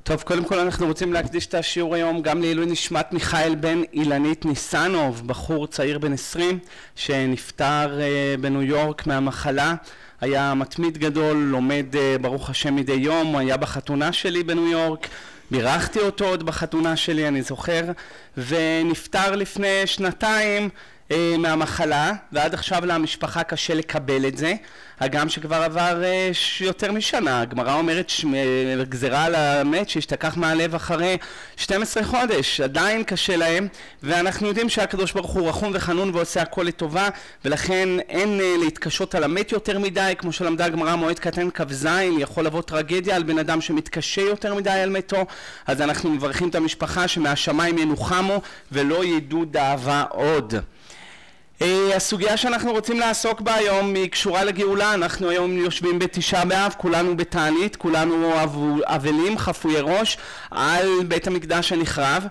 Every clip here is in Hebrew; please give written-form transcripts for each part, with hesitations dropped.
טוב, קודם כל אנחנו רוצים להקדיש את השיעור היום גם לעילוי נשמת מיכאל בן אילנית ניסנוב, בחור צעיר בן 20 שנפטר בניו יורק מהמחלה. היה מתמיד גדול, לומד ברוך השם מדי יום, הוא היה בחתונה שלי בניו יורק, בירכתי אותו עוד בחתונה שלי, אני זוכר, ונפטר לפני 2 מהמחלה, ועד עכשיו למשפחה קשה לקבל את זה, הגם שכבר עבר יותר משנה. הגמרא אומרת גזירה על המת שהשתכח מהלב אחרי 12 חודש, עדיין קשה להם, ואנחנו יודעים שהקדוש ברוך הוא רחום וחנון ועושה הכל לטובה, ולכן אין להתקשות על המת יותר מדי, כמו שלמדה הגמרא מועד קטן כ"ז, יכול לבוא טרגדיה על בן אדם שמתקשה יותר מדי על מתו, אז אנחנו מברכים את המשפחה שמהשמיים ינוחמו ולא ידעו דאבה עוד. הסוגיה שאנחנו רוצים לעסוק בה היום היא קשורה לגאולה. אנחנו היום יושבים בתשעה באב, כולנו בתענית, כולנו אבלים חפויי ראש על בית המקדש הנחרב,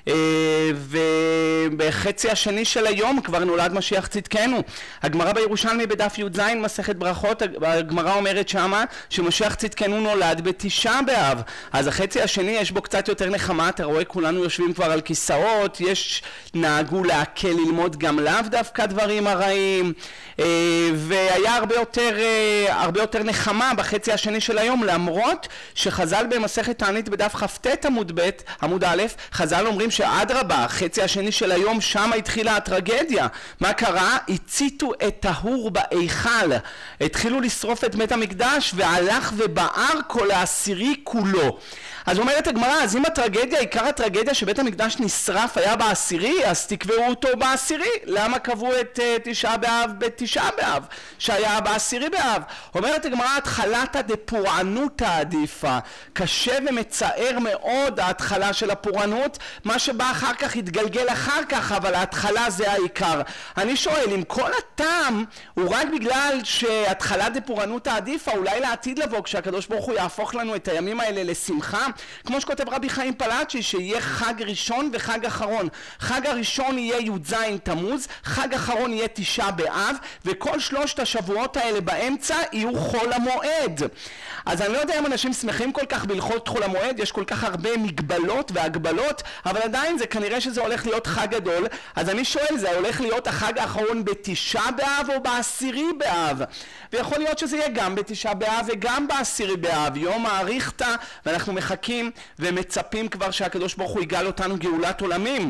ובחצי השני של היום כבר נולד משיח צדקנו. הגמרא בירושלמי בדף י"ז מסכת ברכות, הגמרא אומרת שמה שמשיח צדקנו נולד בתשעה באב, אז החצי השני יש בו קצת יותר נחמה. אתה רואה, כולנו יושבים כבר על כיסאות, נהגו להקל ללמוד גם לאו דווקא דברים הרעים, והיה הרבה יותר נחמה בחצי השני של היום, למרות שחז"ל במסכת תענית בדף כ"ט עמוד א', חז"ל אומרים שאדרבה, החצי השני של היום שם התחילה הטרגדיה. מה קרה? הציתו את טהור בהיכל, התחילו לשרוף את בית המקדש והלך ובער כל העשירי כולו. אז אומרת הגמרא, אז אם הטרגדיה, עיקר הטרגדיה שבית המקדש נשרף היה בעשירי, אז תקבעו אותו בעשירי. למה קבעו את תשעה באב בתשעה באב שהיה בעשירי באב? אומרת הגמרא, התחלתא דפורענותא עדיפה. קשה ומצער מאוד ההתחלה של הפורענות, מה שבא אחר כך יתגלגל אחר כך, אבל ההתחלה זה העיקר. אני שואל, אם כל הטעם הוא רק בגלל שהתחלת דפורענותא עדיפה, אולי לעתיד לבוא כשהקדוש ברוך הוא יהפוך לנו את הימים האלה לשמחה, כמו שכותב רבי חיים פלאצ'י, שיהיה חג ראשון וחג אחרון. חג הראשון יהיה י"ז תמוז, חג אחרון יהיה תשעה באב, וכל 3 השבועות האלה באמצע יהיו חול המועד. אז אני לא יודע אם אנשים שמחים כל כך בהלכות חול המועד, יש כל כך הרבה מגבלות והגבלות, אבל עדיין זה כנראה שזה הולך להיות חג גדול. אז אני שואל, זה הולך להיות החג האחרון בתשעה באב או בעשירי באב? ויכול להיות שזה יהיה גם בתשעה באב וגם בעשירי באב, יום האריכתא, ואנחנו מחכים ומצפים כבר שהקדוש ברוך הוא יגאל אותנו גאולת עולמים.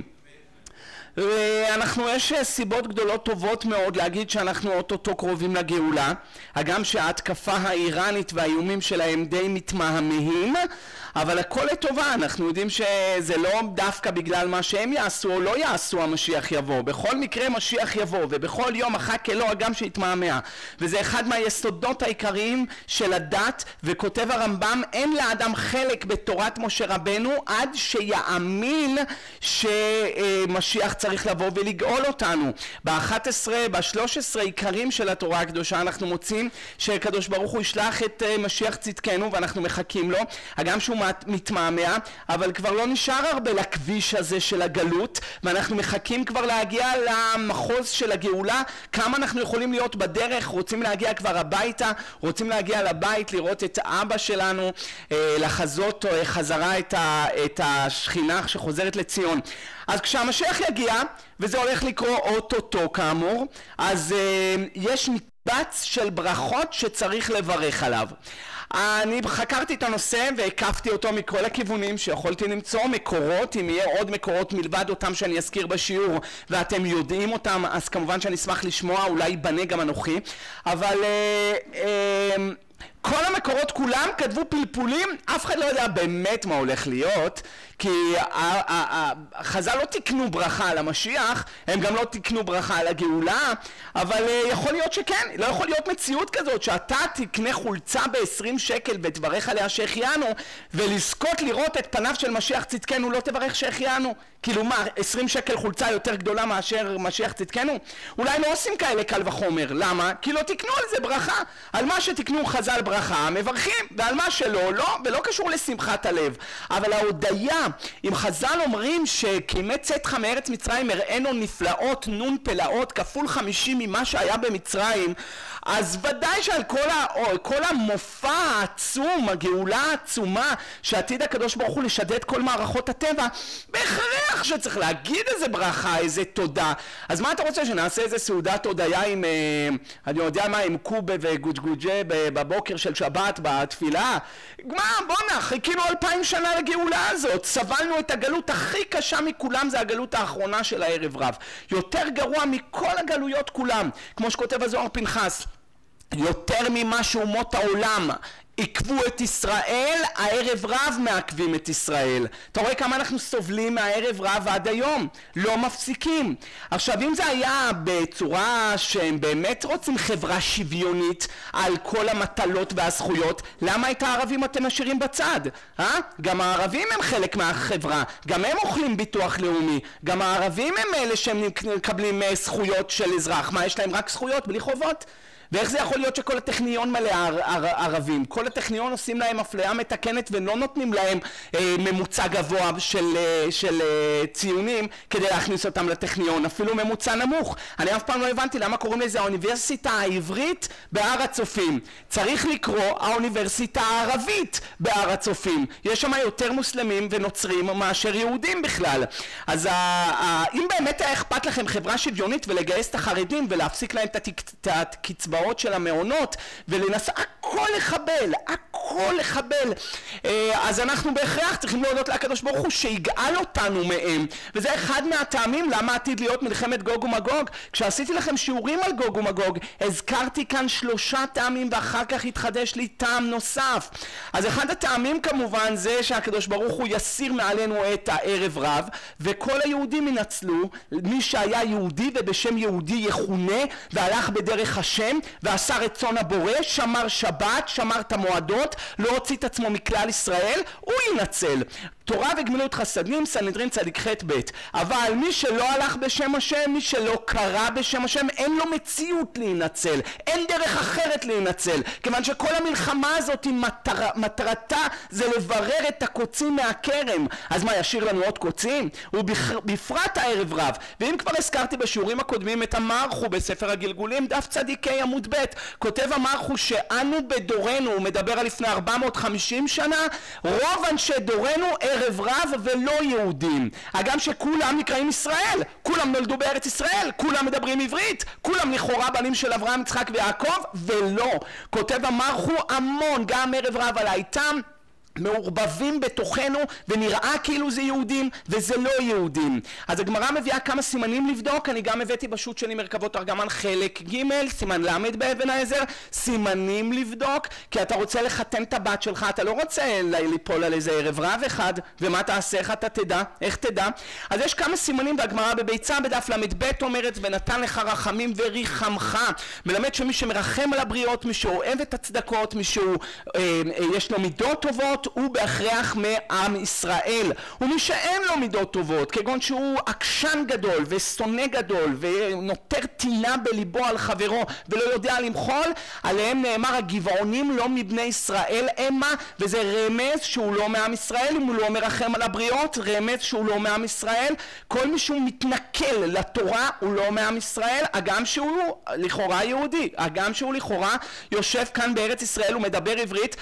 יש סיבות גדולות טובות מאוד להגיד שאנחנו אוטוטו קרובים לגאולה, הגם שההתקפה האיראנית והאיומים שלהם די מתמהמהים, אבל הכל לטובה. אנחנו יודעים שזה לא דווקא בגלל מה שהם יעשו או לא יעשו המשיח יבוא. בכל מקרה משיח יבוא, ובכל יום החג אלוה גם שיתמהמה, וזה אחד מהיסודות העיקריים של הדת. וכותב הרמב"ם, אין לאדם חלק בתורת משה רבנו עד שיאמין שמשיח צריך לבוא ולגאול אותנו. ב-13 עיקרים של התורה הקדושה אנחנו מוצאים שהקדוש ברוך הוא ישלח את משיח צדקנו, ואנחנו מחכים לו, הגם שהוא מתמהמה, אבל כבר לא נשאר הרבה לכביש הזה של הגלות, ואנחנו מחכים כבר להגיע למחוז של הגאולה. כמה אנחנו יכולים להיות בדרך, רוצים להגיע כבר הביתה, רוצים להגיע לבית, לראות את אבא שלנו, לחזות חזרה את השכינה שחוזרת לציון. אז כשהמשיח יגיע, וזה הולך לקרוא אוטוטו כאמור, אז יש מקבץ של ברכות שצריך לברך עליו. אני חקרתי את הנושא והקפתי אותו מכל הכיוונים שיכולתי למצוא מקורות. אם יהיה עוד מקורות מלבד אותם שאני אזכיר בשיעור ואתם יודעים אותם, אז כמובן שאני אשמח לשמוע, אולי ייבנה גם אנוכי. אבל כל המקורות כולם כתבו פלפולים, אף אחד לא יודע באמת מה הולך להיות, כי חז"ל לא תקנו ברכה על המשיח, הם גם לא תקנו ברכה על הגאולה, אבל יכול להיות שכן. לא יכול להיות מציאות כזאת שאתה תקנה חולצה ב-20 שקל ותברך עליה שהחיינו, ולזכות לראות את פניו של משיח צדקנו לא תברך שהחיינו. כאילו מה, 20 שקל חולצה יותר גדולה מאשר משיח צדקנו? אולי לא עושים כאלה קל וחומר. למה? כי לא תקנו על זה ברכה. על מה שתקנו חז"ל ברכה, מברכים, ועל מה שלא, לא, ולא קשור לשמחת הלב. אבל ההודיה, אם חז"ל אומרים שכימי צאתך מארץ מצרים הראינו נפלאות נון פלאות כפול 50 ממה שהיה במצרים, אז ודאי שעל כל המופע העצום, הגאולה העצומה שעתיד הקדוש ברוך הוא לשדד כל מערכות הטבע, בהכרח שצריך להגיד איזה ברכה, איזה תודה. אז מה אתה רוצה, שנעשה איזה סעודת הודיה עם, אני יודע מה, עם קובה וגוג'גוג'ה בבוקר של שבת בתפילה? מה, בוא'נה, חיכינו 2000 שנה לגאולה הזאת, סבלנו את הגלות הכי קשה מכולם, זה הגלות האחרונה של הערב רב, יותר גרוע מכל הגלויות כולם, כמו שכותב הזוהר פנחס, יותר ממה שאומות העולם עקבו את ישראל, הערב רב מעכבים את ישראל. אתה רואה כמה אנחנו סובלים מהערב רב עד היום, לא מפסיקים. עכשיו, אם זה היה בצורה שהם באמת רוצים חברה שוויונית על כל המטלות והזכויות, למה את הערבים אתם משאירים בצד? גם הערבים הם חלק מהחברה, גם הם אוכלים ביטוח לאומי, גם הערבים הם אלה שהם מקבלים זכויות של אזרח. מה, יש להם רק זכויות בלי חובות? ואיך זה יכול להיות שכל הטכניון מלא ערבים? כל הטכניון עושים להם אפליה מתקנת ולא נותנים להם ממוצע גבוה של ציונים כדי להכניס אותם לטכניון, אפילו ממוצע נמוך. אני אף פעם לא הבנתי למה קוראים לזה האוניברסיטה העברית בהר הצופים. צריך לקרוא האוניברסיטה הערבית בהר הצופים. יש שם יותר מוסלמים ונוצרים מאשר יהודים בכלל. אז אם באמת היה אכפת לכם חברה שוויונית ולגייס את החרדים ולהפסיק להם את הקצבאות של המעונות ולנסה הכל לחבל, אז אנחנו בהכרח צריכים להודות לקדוש ברוך הוא שיגאל אותנו מהם, וזה אחד מהטעמים למה עתיד להיות מלחמת גוג ומגוג. כשעשיתי לכם שיעורים על גוג ומגוג הזכרתי כאן 3 טעמים ואחר כך התחדש לי טעם נוסף. אז אחד הטעמים כמובן זה שהקדוש ברוך הוא יסיר מעלינו את הערב רב וכל היהודים ינצלו, מי שהיה יהודי ובשם יהודי יכונה והלך בדרך השם ועשה רצון הבורא, שמר שבת, שמר את המועדות, לא הוציא את עצמו מכלל ישראל, הוא ינצל. תורה וגמילות חסדים, סנהדרין צדיק ח' ב'. אבל מי שלא הלך בשם השם, מי שלא קרא בשם השם, אין לו מציאות להינצל, אין דרך אחרת להינצל, כיוון שכל המלחמה הזאת מטרתה זה לברר את הקוצים מהכרם. אז מה, ישאיר לנו עוד קוצים? ובפרט הערב רב. ואם כבר הזכרתי בשיעורים הקודמים את המערכו בספר הגלגולים, דף צדיקי עמוד ב', כותב המערכו שאנו בדורנו, הוא מדבר על לפני 450 שנה, רוב אנשי דורנו ערב רב ולא יהודים, הגם שכולם נקראים ישראל, כולם נולדו בארץ ישראל, כולם מדברים עברית, כולם לכאורה בנים של אברהם, יצחק ויעקב, ולא. כותב המערכו המון, גם ערב רב על האיתם מעורבבים בתוכנו ונראה כאילו זה יהודים וזה לא יהודים. אז הגמרא מביאה כמה סימנים לבדוק, אני גם הבאתי בשו"ת שלי מרכבות ארגמן חלק ג' סימן למד באבן העזר, סימנים לבדוק, כי אתה רוצה לחתן את הבת שלך, אתה לא רוצה ליפול על איזה ערב רב אחד, ומה תעשה, איך אתה תדע, איך תדע? אז יש כמה סימנים, והגמרא בביצה בדף למד אומרת ונתן לך רחמים וריחמך, מלמד שמי שמרחם על הבריות, מי שאוהב את הצדקות, מי שהוא יש לו מידות טובות, הוא בהכרח מעם ישראל. ומי שאין לו מידות טובות, כגון שהוא עקשן גדול ושונא גדול ונותר טינה בליבו על חברו ולא יודע למחול, עליהם נאמר הגבעונים לא מבני ישראל המה, וזה רמז שהוא לא מעם ישראל. אם הוא לא מרחם על הבריות, רמז שהוא לא מעם ישראל. כל מי שהוא מתנכל לתורה הוא לא מעם ישראל, הגם שהוא לכאורה יהודי, הגם שהוא לכאורה יושב כאן בארץ ישראל ומדבר עברית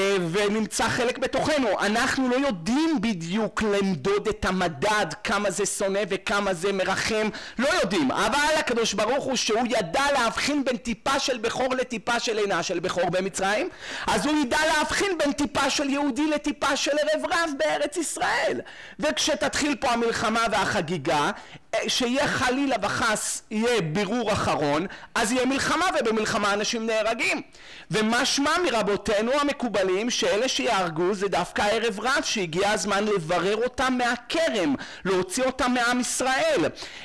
ונמצא חלק בתוכנו. אנחנו לא יודעים בדיוק למדוד את המדד, כמה זה שונא וכמה זה מרחם, לא יודעים. אבל הקדוש ברוך הוא שהוא ידע להבחין בין טיפה של בכור לטיפה של עינה של בכור במצרים, אז הוא ידע להבחין בין טיפה של יהודי לטיפה של ערב רב בארץ ישראל. וכשתתחיל פה המלחמה והחגיגה, שיהיה חלילה וחס יהיה בירור אחרון, אז יהיה מלחמה, ובמלחמה אנשים נהרגים. ומשמע מרבותינו המקובלים שאלה שיהרגו זה דווקא ערב רב, שהגיע הזמן לברר אותם מהכרם, להוציא אותם מעם ישראל.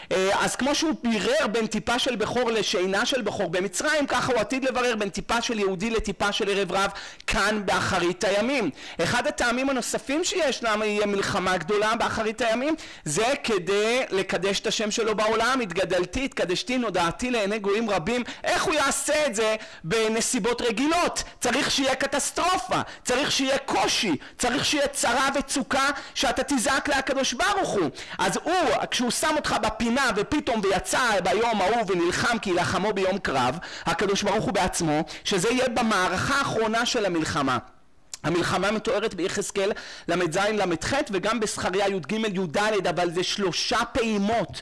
אז כמו שהוא בירר בין טיפה של בכור לשאינה של בכור במצרים, ככה הוא עתיד לברר בין טיפה של יהודי לטיפה של ערב רב כאן באחרית הימים. אחד הטעמים הנוספים שיש למה יהיה מלחמה גדולה באחרית הימים, זה כדי לקדש את השם שלו בעולם, התגדלתי, התקדשתי, נודעתי לעיני גויים רבים. איך הוא יעשה את זה בנסיבות רגילות? צריך שיהיה קטסטרופה, צריך שיהיה קושי, צריך שיהיה צרה וצוקה שאתה תזעק לקדוש ברוך הוא. אז הוא, כשהוא שם אותך בפינה ופתאום ויצא ביום ההוא ונלחם כי לחמו ביום קרב, הקדוש ברוך הוא בעצמו, שזה יהיה במערכה האחרונה של המלחמה. המלחמה מתוארת ביחזקאל ל"ז ל"ח וגם בזכריה י"ג י"ד, אבל זה 3 פעימות.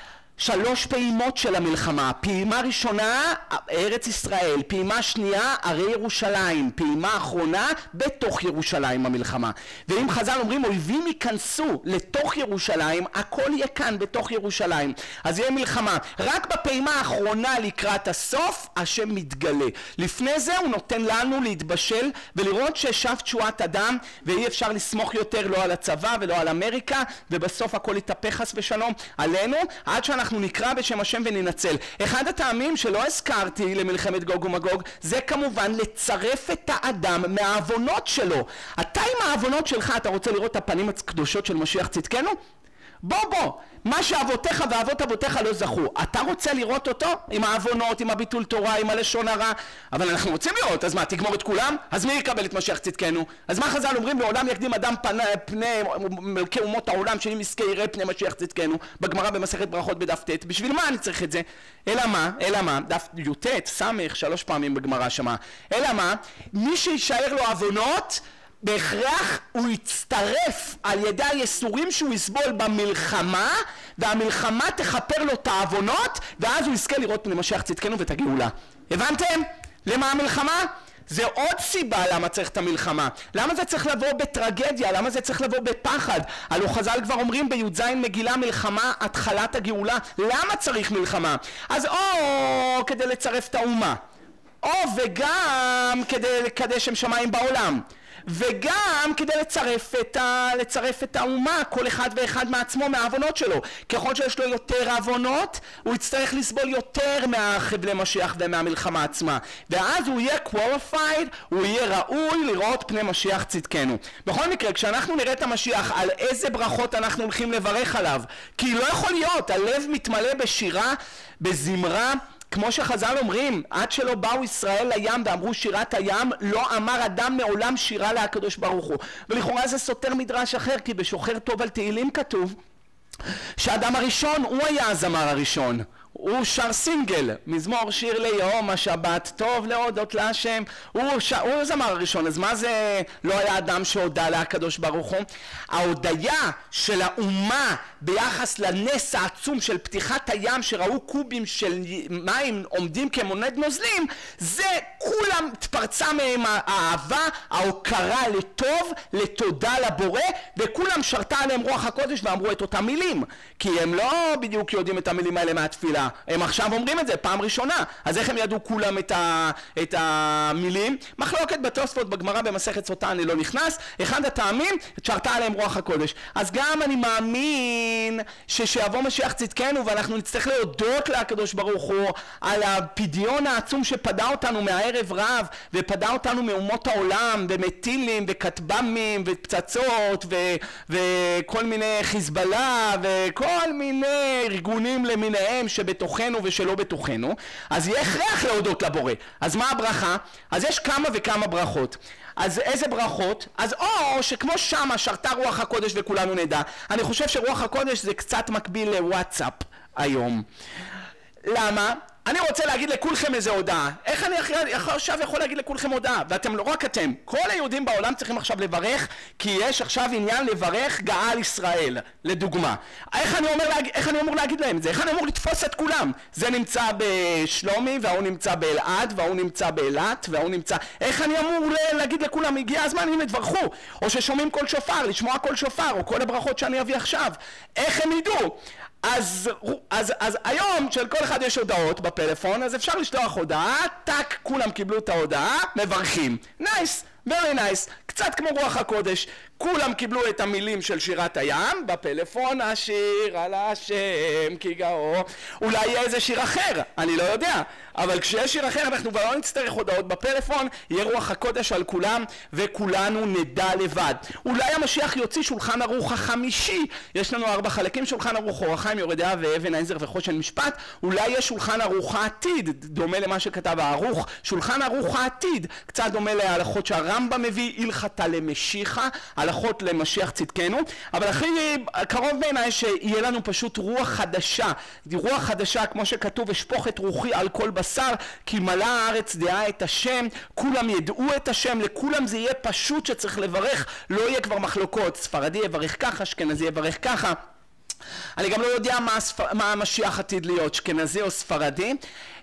3 פעימות של המלחמה. פעימה ראשונה ארץ ישראל, פעימה שנייה ערי ירושלים, פעימה אחרונה בתוך ירושלים המלחמה. ואם חז"ל אומרים אויבים ייכנסו לתוך ירושלים, הכל יהיה כאן בתוך ירושלים, אז יהיה מלחמה. רק בפעימה האחרונה לקראת הסוף השם מתגלה. לפני זה הוא נותן לנו להתבשל ולראות ששב תשועת אדם, ואי אפשר לסמוך יותר לא על הצבא ולא על אמריקה, ובסוף הכל יתהפך חס ושלום עלינו, עד שאנחנו נקרא בשם השם וננצל. אחד הטעמים שלא הזכרתי למלחמת גוג ומגוג זה כמובן לצרף את האדם מהעוונות שלו. אתה עם העוונות שלך, אתה רוצה לראות את הפנים הקדושות של משיח צדקנו? בוא, מה שאבותיך ואבות אבותיך לא זכו, אתה רוצה לראות אותו עם העוונות, עם הביטול תורה, עם הלשון הרע? אבל אנחנו רוצים לראות, אז מה, תגמור את כולם? אז מי יקבל את משיח צדקנו? אז מה חז"ל אומרים? לעולם יקדים אדם פני מלכי אומות העולם, שאם יזכה יראה פני משיח צדקנו, בגמרא במסכת ברכות בדף ט'. בשביל מה אני צריך את זה? אלא מה? דף י"ט, סמך, 3 פעמים בגמרא שמה. אלא מה? מי שישאר לו עוונות, בהכרח הוא יצטרף על ידי היסורים שהוא יסבול במלחמה, והמלחמה תכפר לו את העוונות, ואז הוא יזכה לראות פני משיח צדקנו ואת הגאולה. הבנתם? למה המלחמה? זה עוד סיבה למה צריך את המלחמה. למה זה צריך לבוא בטרגדיה? למה זה צריך לבוא בפחד? הלוא חז"ל כבר אומרים בי"ז מגילה מלחמה התחלת הגאולה. למה צריך מלחמה? אז כדי לצרף את האומה, וגם כדי לקדש שם שמיים בעולם, וגם כדי לצרף את האומה, כל אחד ואחד מעצמו מהעוונות שלו. ככל שיש לו יותר עוונות, הוא יצטרך לסבול יותר מהחבלי משיח ומהמלחמה עצמה, ואז הוא יהיה qualified, הוא יהיה ראוי לראות פני משיח צדקנו. בכל מקרה, כשאנחנו נראה את המשיח, על איזה ברכות אנחנו הולכים לברך עליו, כי לא יכול להיות, הלב מתמלא בשירה, בזמרה, כמו שחז"ל אומרים, עד שלא באו ישראל לים ואמרו שירת הים, לא אמר אדם מעולם שירה לקדוש ברוך הוא. ולכאורה זה סותר מדרש אחר, כי בשוחר טוב על תהילים כתוב שהאדם הראשון הוא היה הזמר הראשון. הוא שר סינגל, מזמור שיר ליום השבת טוב להודות להשם, הוא זמר הראשון. אז מה זה לא היה אדם שהודע לקדוש ברוך הוא? ההודיה של האומה ביחס לנס העצום של פתיחת הים, שראו קובים של מים עומדים כמונד נוזלים, זה כולם התפרצה מהם האהבה, ההוקרה לטוב, לתודה לבורא, וכולם שרתה עליהם רוח הקודש ואמרו את אותם מילים, כי הם לא בדיוק יודעים את המילים האלה מהתפילה, הם עכשיו אומרים את זה פעם ראשונה. אז איך הם ידעו כולם את המילים? מחלוקת בתוספות בגמרא במסכת סוטה, אני לא נכנס. אחד הטעמים, שרתה עליהם רוח הקודש. אז גם אני מאמין שיבוא משיח צדקנו ואנחנו נצטרך להודות לקדוש ברוך הוא על הפדיון העצום שפדה אותנו מהערב רב, ופדה אותנו מאומות העולם, ומטילים וכטב"מים ופצצות וכל מיני חיזבאללה וכל מיני ארגונים למיניהם שבתוכנו ושלא בתוכנו. אז יהיה הכרח להודות לבורא. אז מה הברכה? אז יש כמה וכמה ברכות. אז איזה ברכות? אז שכמו שמה שרתה רוח הקודש וכולנו נדע. אני חושב שרוח הקודש זה קצת מקביל לוואטסאפ היום. למה? אני רוצה להגיד לכולכם איזה הודעה. איך אני עכשיו יכול להגיד לכולכם הודעה? ואתם לא רק אתם, כל היהודים בעולם צריכים עכשיו לברך, כי יש עכשיו עניין לברך גאל ישראל, לדוגמה. איך אני אמור להגיד להם את זה? איך אני אמור לתפוס את כולם? זה נמצא בשלומי, והוא נמצא באלעד, והוא נמצא באילת, והוא נמצא... איך אני אמור להגיד לכולם, הגיע הזמן, הנה תברכו? או ששומעים כל שופר, לשמוע כל שופר, או כל הברכות שאני אביא עכשיו. איך הם ידעו? אז היום של כל אחד יש הודעות בפלאפון, אז אפשר לשלוח הודעה, טק, כולם קיבלו את ההודעה, מברכים. נייס. very nice, קצת כמו רוח הקודש. כולם קיבלו את המילים של שירת הים, בפלאפון השיר על השם כי גאו. אולי יהיה איזה שיר אחר, אני לא יודע, אבל כשיש שיר אחר אנחנו כבר לא נצטרך הודעות בפלאפון, יהיה רוח הקודש על כולם וכולנו נדע לבד. אולי המשיח יוציא שולחן ערוך החמישי, יש לנו 4 חלקים, שולחן ערוך אור החיים, יורה דעה ואבן העזר וחושן משפט. אולי יש שולחן ערוך העתיד, דומה למה שכתב הערוך, שולחן ערוך העתיד, קצת דומה להלכות שהרמב"ם מביא, הלכתה למשיחה, הלכות למשיח צדקנו, אבל הכי קרוב בעיניי שיהיה לנו פשוט רוח חדשה, רוח חדשה כמו שכתוב, אשפוך את רוחי על כל בשר, כי מלאה הארץ דעה את השם, כולם ידעו את השם, לכולם זה יהיה פשוט שצריך לברך, לא יהיה כבר מחלוקות, ספרדי יברך ככה, אשכנזי יברך ככה. אני גם לא יודע מה המשיח עתיד להיות, אשכנזי או ספרדי.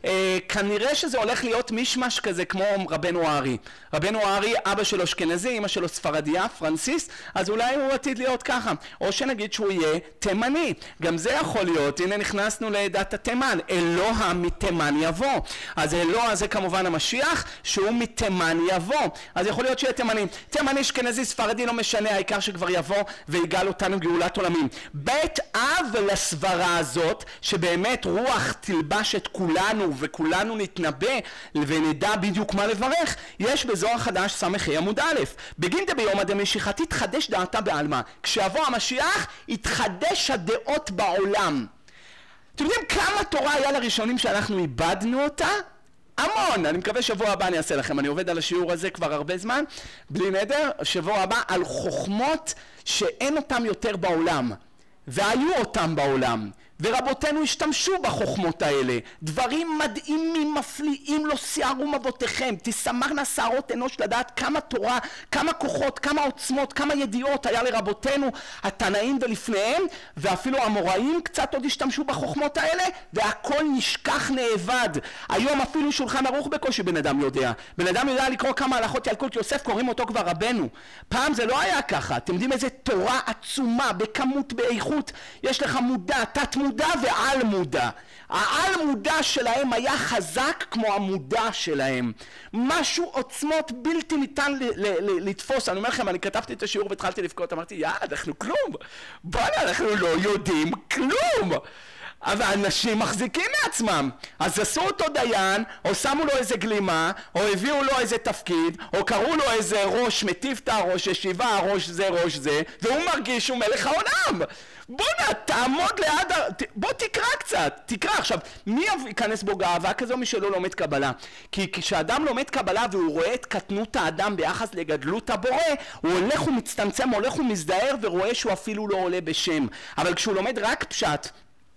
כנראה שזה הולך להיות מישמש כזה כמו רבנו הארי. רבנו הארי, אבא שלו אשכנזי, אמא שלו ספרדיה, פרנסיס, אז אולי הוא עתיד להיות ככה. או שנגיד שהוא יהיה תימני. גם זה יכול להיות. הנה נכנסנו לעדת התימן. אלוה מתימן יבוא. אז אלוה זה כמובן המשיח, שהוא מתימן יבוא. אז יכול להיות שיהיה תימני. תימני, אשכנזי, ספרדי, לא משנה, העיקר שכבר יבוא ויגאל אותנו גאולת עולמים. בית אב לסברה הזאת, שבאמת רוח תלבש את כולנו וכולנו נתנבא ונדע בדיוק מה לברך, יש בזוהר חדש סמ"ה עמוד א', בגין דביומא דמשיחא תתחדש דעתה בעלמא, כשיבוא המשיח יתחדש הדעות בעולם. אתם יודעים כמה תורה היה לראשונים שאנחנו איבדנו אותה? המון. אני מקווה שבוע הבא אני אעשה לכם, אני עובד על השיעור הזה כבר הרבה זמן, בלי נדר, שבוע הבא על חוכמות שאין אותם יותר בעולם והיו אותם בעולם, ורבותינו השתמשו בחוכמות האלה. דברים מדהימים מפליאים לא שיערו מבותיכם, תשמחנה שערות אנוש לדעת כמה תורה, כמה כוחות, כמה עוצמות, כמה ידיעות היה לרבותינו התנאים ולפניהם, ואפילו המוראים קצת עוד השתמשו בחוכמות האלה, והכל נשכח נאבד. היום אפילו שולחן ערוך בקושי בן אדם יודע. בן אדם יודע לקרוא כמה הלכות ילקוט יוסף, קוראים אותו כבר רבנו. פעם זה לא היה ככה. אתם יודעים איזה תורה עצומה בכמות, באיכות, יש לך מודע, תת מודע ועל מודע. העל מודע שלהם היה חזק כמו המודע שלהם. משהו עוצמות בלתי ניתן לתפוס. אני אומר לכם, אני כתבתי את השיעור והתחלתי לבכות, אמרתי, אנחנו כלום. בוא'נה, אנחנו לא יודעים כלום. אבל אנשים מחזיקים מעצמם, אז עשו אותו דיין, או שמו לו איזה גלימה, או הביאו לו איזה תפקיד, או קראו לו איזה ראש מטיפתא, ראש ישיבה, ראש זה, והוא מרגיש שהוא מלך העולם. בוא תעמוד ליד, בוא תקרא קצת, תקרא. עכשיו, מי ייכנס בו גאווה כזו? מי שלא לומד קבלה. כי כשאדם לומד קבלה והוא רואה את קטנות האדם ביחס לגדלות הבורא, הוא הולך ומצטמצם, הולך ומזדהר ורואה שהוא אפילו לא עולה בשם. אבל כשהוא לומד רק פשט,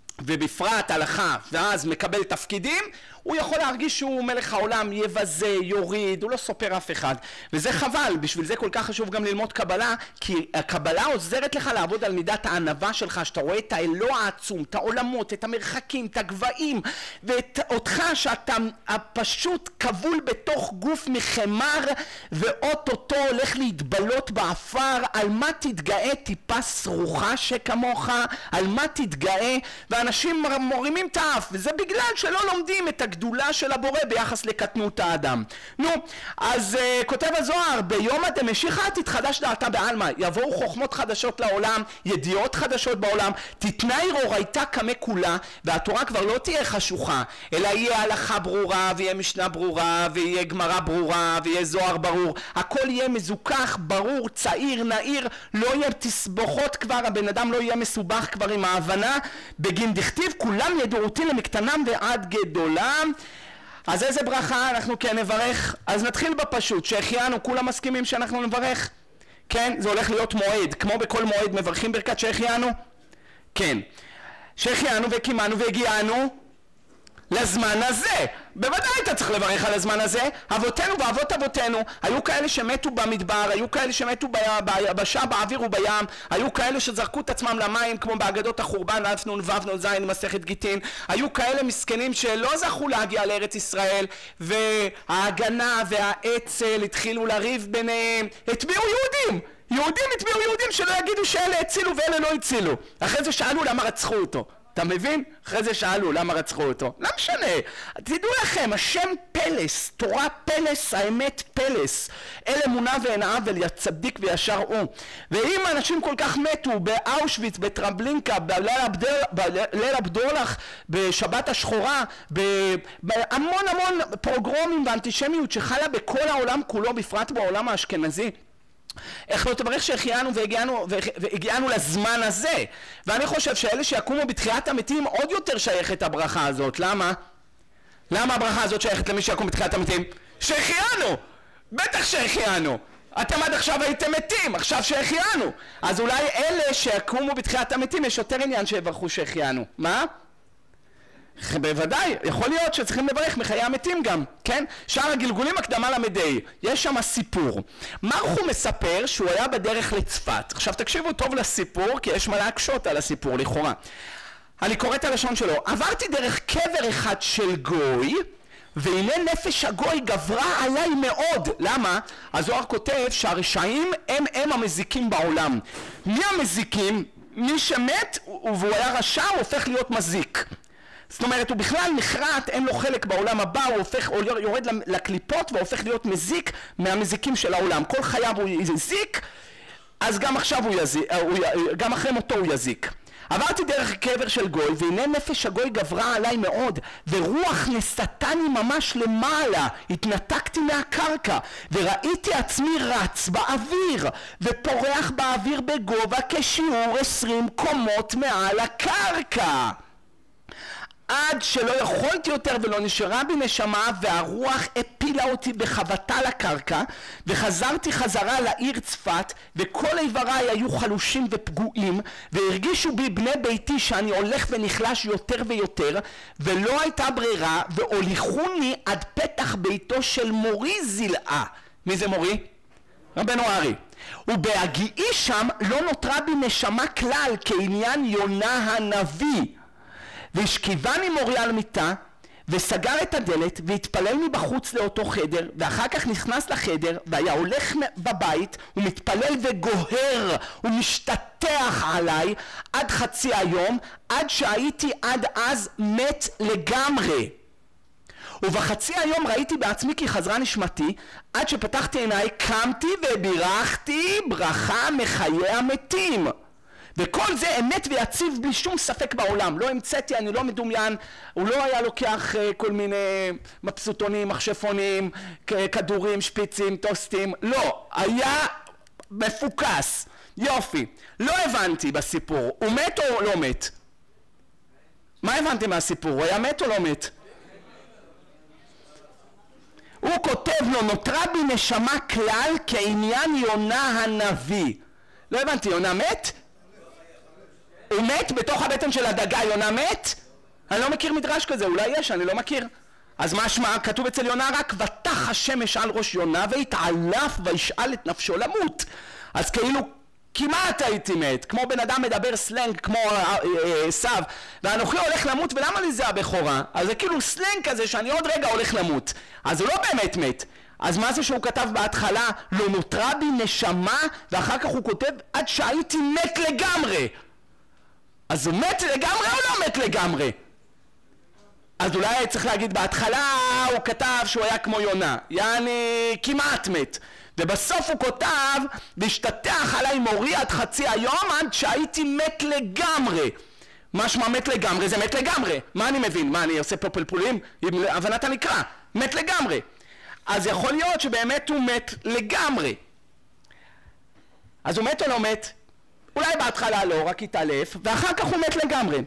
ובפרט הלכה, ואז מקבל תפקידים, הוא יכול להרגיש שהוא מלך העולם, יבזה, יוריד, הוא לא סופר אף אחד. וזה חבל, בשביל זה כל כך חשוב גם ללמוד קבלה, כי הקבלה עוזרת לך לעבוד על מידת הענווה שלך, שאתה רואה את האלוה העצום, את העולמות, את המרחקים, את הגבהים, ואותך שאתה פשוט כבול בתוך גוף מחמר, ואוטוטו הולך להתבלות באפר. על מה תתגאה טיפה שרוחה שכמוך? על מה תתגאה? ואנשים מורימים את האף, וזה בגלל שלא לומדים את הגדולה של הבורא ביחס לקטנות האדם. נו, אז כותב הזוהר, ביומא דמשיחא תתחדש דעתה בעלמא, יבואו חוכמות חדשות לעולם, ידיעות חדשות בעולם, תתנאי אורייתא קמא כולה, והתורה כבר לא תהיה חשוכה, אלא יהיה הלכה ברורה, ויהיה משנה ברורה, ויהיה גמרא ברורה, ויהיה זוהר ברור, הכל יהיה מזוכח, ברור, צעיר, נעיר, לא יהיה תסבוכות כבר, הבן אדם לא יהיה מסובך כבר עם ההבנה. בגין דכתיב כולם ידעו אותי למקטנם ועד גדולם. אז איזה ברכה אנחנו כן נברך? אז נתחיל בפשוט, שהחיינו, כולם מסכימים שאנחנו נברך? כן, זה הולך להיות מועד, כמו בכל מועד מברכים ברכת שהחיינו? כן. שהחיינו וקימנו והגיענו לזמן הזה. בוודאי אתה צריך לברך על הזמן הזה. אבותינו ואבות אבותינו, היו כאלה שמתו במדבר, היו כאלה שמתו ביבשה, באוויר ובים, היו כאלה שזרקו את עצמם למים כמו באגדות החורבן, א' נ' ו' נ' ז' מסכת גיטין, היו כאלה מסכנים שלא זכו להגיע לארץ ישראל, וההגנה והאצ"ל התחילו לריב ביניהם, הטביעו יהודים התביעו יהודים שלא יגידו שאלה הצילו ואלה לא הצילו. אחרי זה שאלו למה רצחו אותו. אתה מבין? אחרי זה שאלו למה רצחו אותו. לא משנה. תדעו לכם, השם פלס, תורה פלס, האמת פלס. אל אמונה ואין עוול, צדיק וישר הוא. ואם אנשים כל כך מתו באושוויץ, בטרבלינקה, בליל הבדולח, בשבת השחורה, בהמון המון פרוגרומים ואנטישמיות שחלה בכל העולם כולו, בפרט בעולם האשכנזי, איך לא תברך שהחיינו והגיענו לזמן הזה. ואני חושב שאלה שיקומו בתחיית המתים עוד יותר שייכת הברכה הזאת. למה? למה הברכה הזאת שייכת למי שיקום בתחיית המתים? שהחיינו! בטח שהחיינו! אתם עד עכשיו הייתם מתים, עכשיו שהחיינו! אז אולי אלה שיקומו בתחיית המתים יש יותר עניין שיברכו שהחיינו. מה? בוודאי, יכול להיות שצריכים לברך מחיי המתים גם, כן? שער הגלגולים הקדמה למדי, יש שם סיפור. מרחו מספר שהוא היה בדרך לצפת. עכשיו תקשיבו טוב לסיפור, כי יש מה להקשות על הסיפור לכאורה. אני קורא את הלשון שלו. עברתי דרך קבר אחד של גוי, והנה נפש הגוי גברה עליי מאוד. למה? הזוהר כותב שהרשעים הם המזיקים בעולם. מי המזיקים? מי שמת והוא היה רשע הוא הופך להיות מזיק. זאת אומרת, הוא בכלל נחרט, אין לו חלק בעולם הבא, הוא יורד לקליפות והופך להיות מזיק מהמזיקים של העולם. כל חייו הוא יזיק, אז גם עכשיו הוא יזיק, גם אחרי מותו הוא יזיק. עברתי דרך קבר של גוי, והנה נפש הגוי גברה עליי מאוד, ורוח נסתני ממש למעלה, התנתקתי מהקרקע, וראיתי עצמי רץ באוויר, ופורח באוויר בגובה כשיעור 20 קומות מעל הקרקע. עד שלא יכולתי יותר ולא נשארה בי נשמה, והרוח הפילה אותי בחבטה לקרקע, וחזרתי חזרה לעיר צפת, וכל איבריי היו חלושים ופגועים, והרגישו בי בני ביתי שאני הולך ונחלש יותר ויותר, ולא הייתה ברירה, והוליכוני עד פתח ביתו של מורי זילאה. מי זה מורי? רבנו ארי. ובהגיעי שם לא נותרה בי נשמה כלל, כעניין יונה הנביא. והשכיבני מורי על מיטה, וסגר את הדלת, והתפלל מבחוץ לאותו חדר, ואחר כך נכנס לחדר, והיה הולך בבית, ומתפלל וגוהר, ומשתטח עליי, עד חצי היום, עד שהייתי עד אז מת לגמרי. ובחצי היום ראיתי בעצמי כי חזרה נשמתי, עד שפתחתי עיניי, קמתי ובירכתי ברכה מחיי המתים. וכל זה אמת ויציב בלי שום ספק בעולם. לא המצאתי, אני לא מדומיין, הוא לא היה לוקח כל מיני מבסוטונים, מכשפונים, כדורים, שפיצים, טוסטים, לא, היה מפוקס. יופי. לא הבנתי בסיפור, הוא מת או לא מת? מה הבנתי מהסיפור? הוא היה מת או לא מת? הוא כותב לו, נותרה בי נשמה כלל כעניין יונה הנביא. לא הבנתי, יונה מת? הוא מת בתוך הבטן של הדגה. יונה מת? אני לא מכיר מדרש כזה, אולי יש, אני לא מכיר. אז מה שמה? כתוב אצל יונה רק ותח השמש על ראש יונה והתעלף וישאל את נפשו למות. אז כאילו כמעט הייתי מת, כמו בן אדם מדבר סלנג כמו סב, ואנוכי הולך למות, ולמה לי זה הבכורה? אז זה כאילו סלנג כזה שאני עוד רגע הולך למות, אז הוא לא באמת מת. אז מה זה שהוא כתב בהתחלה לא נותרה בי נשמה, ואחר כך הוא כותב עד שהייתי מת לגמרי? אז הוא מת לגמרי או לא מת לגמרי? אז אולי צריך להגיד בהתחלה הוא כתב שהוא היה כמו יונה, יעני כמעט מת, ובסוף הוא כותב והשתטח עליי מורי עד חצי היום עד שהייתי מת לגמרי. משמע מת לגמרי זה מת לגמרי. מה אני מבין? מה אני עושה פה פלפולים? עם הבנת הנקרא, מת לגמרי. אז יכול להיות שבאמת הוא מת לגמרי. אז הוא מת או לא מת? אולי בהתחלה לא, רק התעלף, ואחר כך הוא מת לגמרי.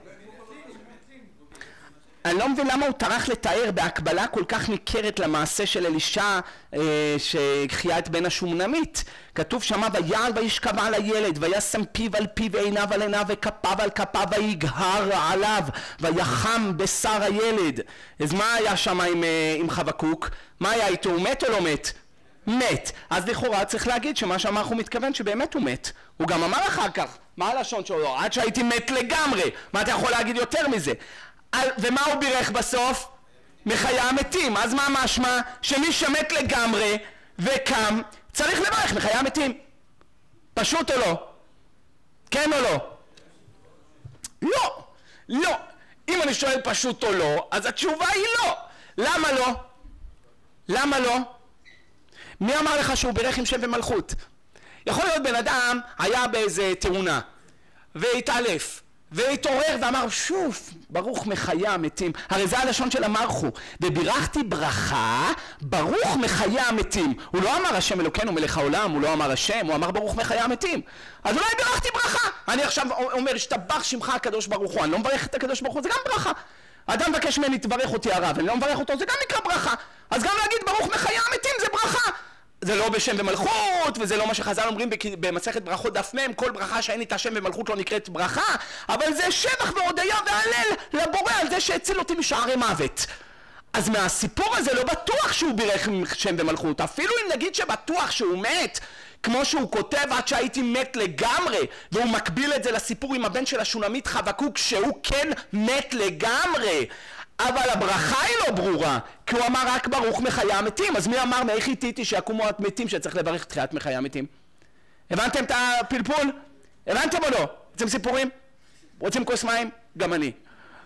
אני לא מבין למה הוא טרח לתאר בהקבלה כל כך ניכרת למעשה של אלישע שהחיה את בן השומנמית. כתוב שמה ויעל וישכב על הילד וישם פיו על פיו ועיניו על עיניו וכפיו על כפיו ויגהר עליו ויחם בשר הילד. אז מה היה שם עם חבקוק? מה היה איתו? הוא מת או לא מת? מת. אז לכאורה צריך להגיד שמה שאמר הוא מתכוון שבאמת הוא מת. הוא גם אמר אחר כך, מה הלשון שלו? עד שהייתי מת לגמרי. מה אתה יכול להגיד יותר מזה? ומה הוא בירך בסוף? מחיי המתים. אז מה משמע? שמי שמת לגמרי וקם צריך לברך מחיי המתים. פשוט או לא? כן או לא? לא. לא. אם אני שואל פשוט או לא, אז התשובה היא לא. למה לא? למה לא? מי אמר לך שהוא בירך עם שם ומלכות? יכול להיות בן אדם היה באיזה תאונה והתעלף והתעורר ואמר שוב ברוך מחיי המתים. הרי זה הלשון של המלכו, ובירכתי ברכה ברוך מחיי המתים. הוא לא אמר השם אלוקינו מלך העולם, הוא לא אמר השם, הוא אמר ברוך מחיי המתים. אז אולי בירכתי ברכה. אני עכשיו אומר השתבח שמך הקדוש ברוך הוא, אני לא מברך את הקדוש ברוך הוא, זה גם ברכה. אדם מבקש ממני תברך אותי הרב, אני לא מברך אותו, זה גם נקרא ברכה. אז גם להגיד ברוך מחיי המתים זה ברכה. זה לא בשם ומלכות, וזה לא מה שחז"ל אומרים במסכת ברכות דף מ', כל ברכה שאין איתה שם ומלכות לא נקראת ברכה, אבל זה שבח והודיה והלל לבורא על זה שהציל אותי משערי מוות. אז מהסיפור הזה לא בטוח שהוא בירך עם שם ומלכות, אפילו אם נגיד שבטוח שהוא מת, כמו שהוא כותב עד שהייתי מת לגמרי, והוא מקביל את זה לסיפור עם הבן של השונמית חבקוק שהוא כן מת לגמרי, אבל הברכה היא לא ברורה, כי הוא אמר רק ברוך מחיי המתים. אז מי אמר מאיך איתיתי שיקומו המתים שצריך לברך תחיית מחיי המתים? הבנתם את הפלפול? הבנתם או לא? רוצים סיפורים? רוצים כוס מים? גם אני.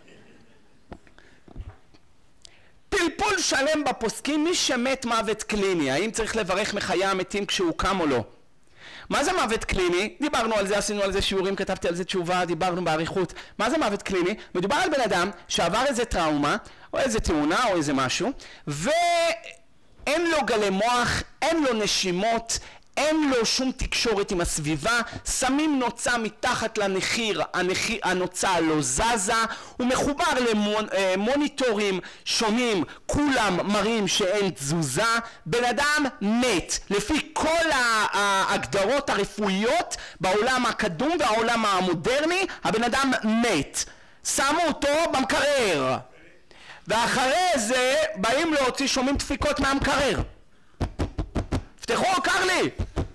פלפול שלם בפוסקים, מי שמת מוות קליני, האם צריך לברך מחיי המתים כשהוא קם או לא? מה זה מוות קליני? דיברנו על זה, עשינו על זה שיעורים, כתבתי על זה תשובה, דיברנו בעריכות. מה זה מוות קליני? מדובר על בן אדם שעבר איזה טראומה, או איזה תאונה, או איזה משהו, ואין לו גלי מוח, אין לו נשימות, אין לו שום תקשורת עם הסביבה, שמים נוצה מתחת לנחיר, הנוצה לא זזה, הוא מחובר למוניטורים שונים, כולם מראים שאין תזוזה, בן אדם מת, לפי כל ההגדרות הרפואיות בעולם הקדום והעולם המודרני, הבן אדם מת, שמו אותו במקרר, ואחרי זה באים להוציא, שומעים דפיקות מהמקרר, פתחו, קר לי,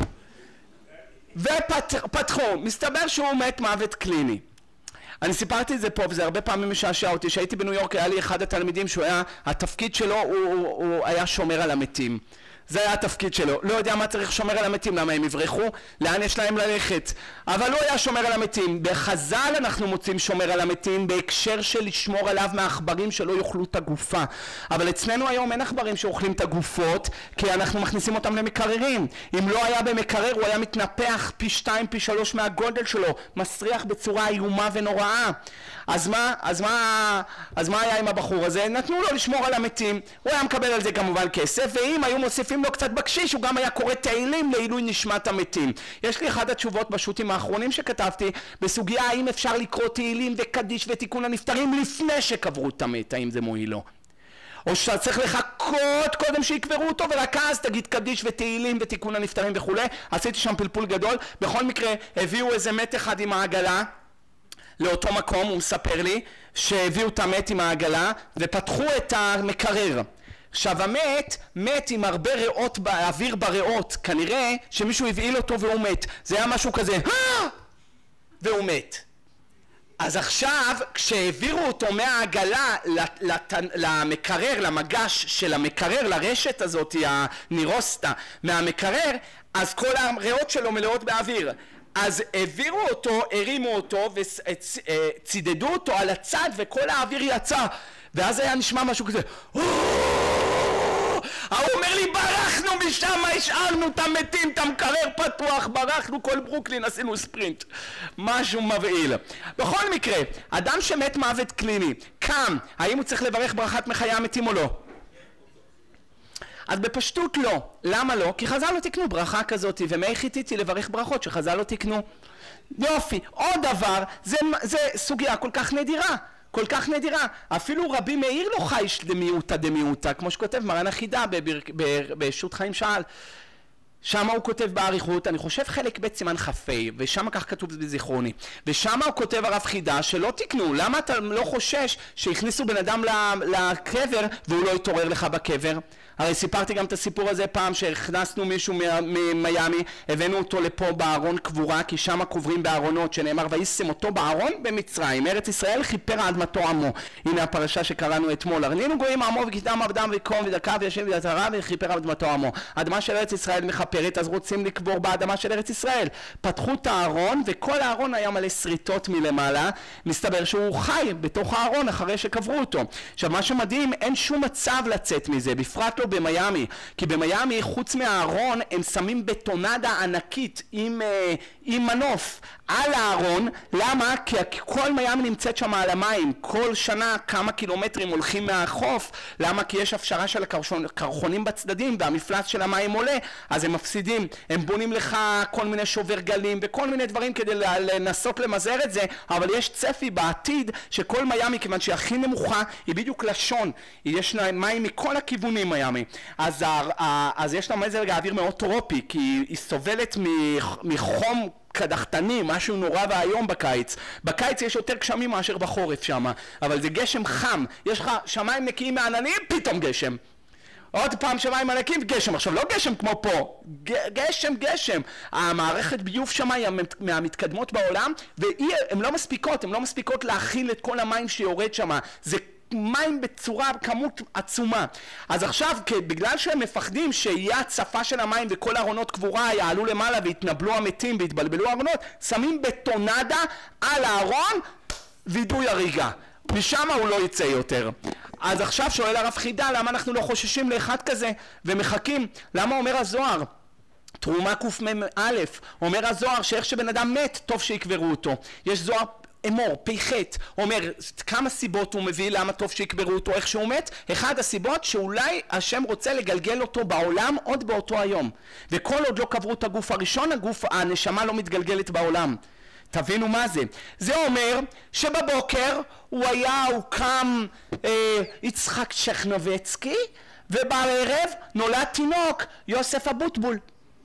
ופתחו, מסתבר שהוא מת מוות קליני. אני סיפרתי את זה פה, וזה הרבה פעמים משעשע אותי. שהייתי בניו יורק, היה לי אחד התלמידים שהוא היה, התפקיד שלו הוא היה שומר על המתים. זה היה התפקיד שלו. לא יודע מה צריך שומר על המתים, למה הם יברחו, לאן יש להם ללכת. אבל הוא היה שומר על המתים. בחז"ל אנחנו מוצאים שומר על המתים בהקשר של לשמור עליו מהעכברים שלא יאכלו את הגופה. אבל אצלנו היום אין עכברים שאוכלים את הגופות, כי אנחנו מכניסים אותם למקררים. אם לא היה במקרר, הוא היה מתנפח פי 2, פי 3 מהגודל שלו, מסריח בצורה איומה ונוראה. אז מה היה עם הבחור הזה? נתנו לו לשמור על המתים, הוא היה מקבל על זה כמובן כסף, ואם היו מוסיפים לו קצת בקשיש, הוא גם היה קורא תהילים לעילוי נשמת המתים. יש לי אחד התשובות בשו"תים האחרונים שכתבתי, בסוגיה האם אפשר לקרוא תהילים וקדיש ותיקון הנפטרים לפני שקברו את המת, האם זה מועיל לו. או שצריך לחכות קודם שיקברו אותו, ורק אז תגיד קדיש ותהילים ותיקון הנפטרים וכו'. עשיתי שם פלפול גדול. בכל מקרה, הביאו איזה מת אחד עם העגלה, לאותו מקום, הוא מספר לי, שהביאו את המת עם העגלה, ופתחו את המקרר. עכשיו המת, מת עם הרבה ריאות, אוויר בריאות, כנראה שמישהו הבעיל אותו והוא מת. זה היה משהו כזה, והוא מת. אז עכשיו, כשהעבירו אותו מהעגלה למקרר, למגש של המקרר, לרשת הזאת, הנירוסטה, מהמקרר, אז כל הריאות שלו מלאות באוויר. אז העבירו אותו, הרימו אותו וצידדו אותו על הצד וכל האוויר יצא, ואז היה נשמע משהו כזה, הוא אומר לי ברחנו משם, השארנו את המתים, את המקרר פתוח, ברחנו, כל ברוקלין עשינו ספרינט, משהו מבעיל. בכל מקרה, אדם שמת מוות קליני קם, האם הוא צריך לברך ברכת מחיי המתים או לא? אז בפשטות לא. למה לא? כי חז"ל לא תקנו ברכה כזאת, ומאיך חיתיתי לברך ברכות שחז"ל לא תקנו? יופי. עוד דבר, זה סוגיה כל כך נדירה, כל כך נדירה. אפילו רבי מאיר לא חייש דמיעוטה, כמו שכותב מרן החידה בשו"ת חיים שאל. שם הוא כותב בעריכות, אני חושב חלק ב' סימן חפי, ושם כך כתוב בזיכרוני, ושם הוא כותב הרב חידה שלא תקנו. למה אתה לא חושש שהכניסו בן אדם לקבר והוא לא יתעורר לך בקבר? הרי סיפרתי גם את הסיפור הזה פעם שהכנסנו מישהו ממיימי, הבאנו אותו לפה בארון קבורה, כי שם קוברים בארונות, שנאמר וישם אותו בארון במצרים, ארץ ישראל כיפר על אדמתו עמו. הנה הפרשה שקראנו אתמול, הרנינו גויים עמו וגידם עבדם ויקום ודקה וישב ודתרה וכיפר על אדמתו עמו. אדמה של ארץ ישראל מכפרת, אז רוצים לקבור באדמה של ארץ ישראל. פתחו את הארון וכל הארון היה מלא שריטות מלמעלה, מסתבר שהוא חי בתוך הארון אחרי שקברו אותו. עכשיו מה שמדהים, אין שום מצב לצאת מזה, בפרט לא במיימי, כי במיימי חוץ מהארון הם שמים בטונדה ענקית עם מנוף על הארון. למה? כי כל מיימי נמצאת שם על המים, כל שנה כמה קילומטרים הולכים מהחוף. למה? כי יש הפשרה של הקרחונים בצדדים והמפלס של המים עולה, אז הם מפסידים, הם בונים לך כל מיני שובר גלים וכל מיני דברים כדי לנסות למזער את זה, אבל יש צפי בעתיד שכל מיימי, כיוון שהיא הכי נמוכה, היא בדיוק לשון, יש מים מכל הכיוונים מיימי, אז יש לה מזג האוויר מאוד טרופי, כי היא סובלת מחום קדחתני, משהו נורא והיום בקיץ. בקיץ יש יותר גשמים מאשר בחורף שם, אבל זה גשם חם, יש לך שמיים נקיים מעננים, פתאום גשם. עוד פעם שמיים ענקים, גשם. עכשיו לא גשם כמו פה, גשם. המערכת ביוב שם היא מהמתקדמות בעולם, והן לא מספיקות להכיל את כל המים שיורד שם. זה מים בצורה, כמות עצומה. אז עכשיו, בגלל שהם מפחדים שיהיה הצפה של המים וכל ארונות קבורה יעלו למעלה והתנבלו המתים והתבלבלו ארונות, שמים בטונדה על הארון וידוי הריגה. משם הוא לא יצא יותר. אז עכשיו שואל הרב חידה, למה אנחנו לא חוששים לאחד כזה ומחכים? למה אומר הזוהר? תרומה קמ"א, אומר הזוהר שאיך שבן אדם מת, טוב שיקברו אותו. יש זוהר אמור, פ"ח, אומר כמה סיבות הוא מביא למה טוב שיקברו אותו איך שהוא מת. אחד הסיבות שאולי השם רוצה לגלגל אותו בעולם עוד באותו היום, וכל עוד לא קברו את הגוף הראשון, הנשמה לא מתגלגלת בעולם. תבינו מה זה. זה אומר שבבוקר הוא קם יצחק צ'כנובצקי, ובערב נולד תינוק יוסף אבוטבול.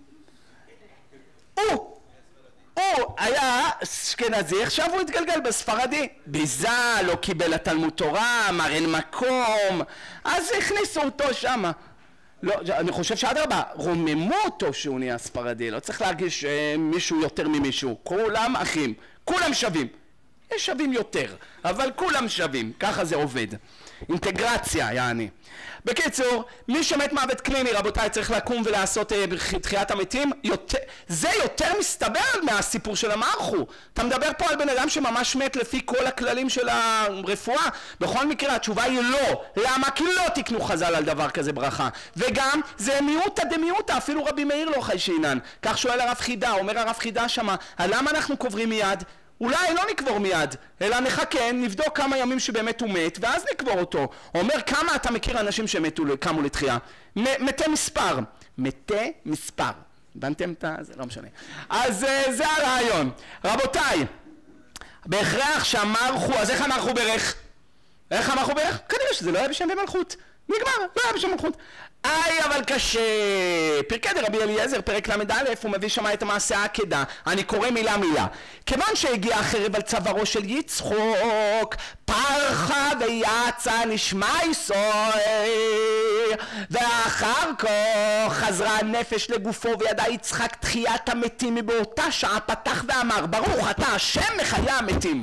הוא היה אשכנזי, עכשיו הוא התגלגל בספרדי. ביזה, לא קיבל התלמוד תורה, מרן מקום, אז הכניסו אותו שמה. לא, אני חושב שאדרבה, רוממו אותו שהוא נהיה ספרדי, לא צריך להרגיש מישהו יותר ממישהו, כולם אחים, כולם שווים. יש שווים יותר, אבל כולם שווים, ככה זה עובד. אינטגרציה, יעני. בקיצור, מי שמת מוות קליני, רבותיי, צריך לקום ולעשות תחיית המתים. זה יותר מסתבר מהסיפור של המערכו. אתה מדבר פה על בן אדם שממש מת לפי כל הכללים של הרפואה. בכל מקרה, התשובה היא לא. למה? כי לא תקנו חז"ל על דבר כזה ברכה. וגם, זה מיעוטה דמיעוטה, אפילו רבי מאיר לא חי שינן. כך שואל הרב חידה, אומר הרב חידה שמה, למה אנחנו קוברים מיד? אולי לא נקבור מיד, אלא נחכה, נבדוק כמה ימים שבאמת הוא מת, ואז נקבור אותו. אומר, כמה אתה מכיר אנשים שמתו, קמו לתחייה? מתי מספר. מתי מספר. הבנתם את זה? לא משנה. אז זה הרעיון. רבותיי, בהכרח שהמערכו, אז איך המערכו ברך? איך המערכו ברך? כנראה שזה לא היה בשם במלכות. נגמר, לא היה בשם במלכות. אבל קשה. פרקי דרבי אליעזר, פרק ל"א, הוא מביא שמה את המעשה העקדה. אני קורא מילה מילה. כיוון שהגיע החרב על צווארו של יצחוק, פרחה ויצא נשמע ישראל, ואחר כך חזרה הנפש לגופו וידע יצחק תחיית המתים, מבאותה שעה פתח ואמר, ברוך אתה השם מחיי המתים.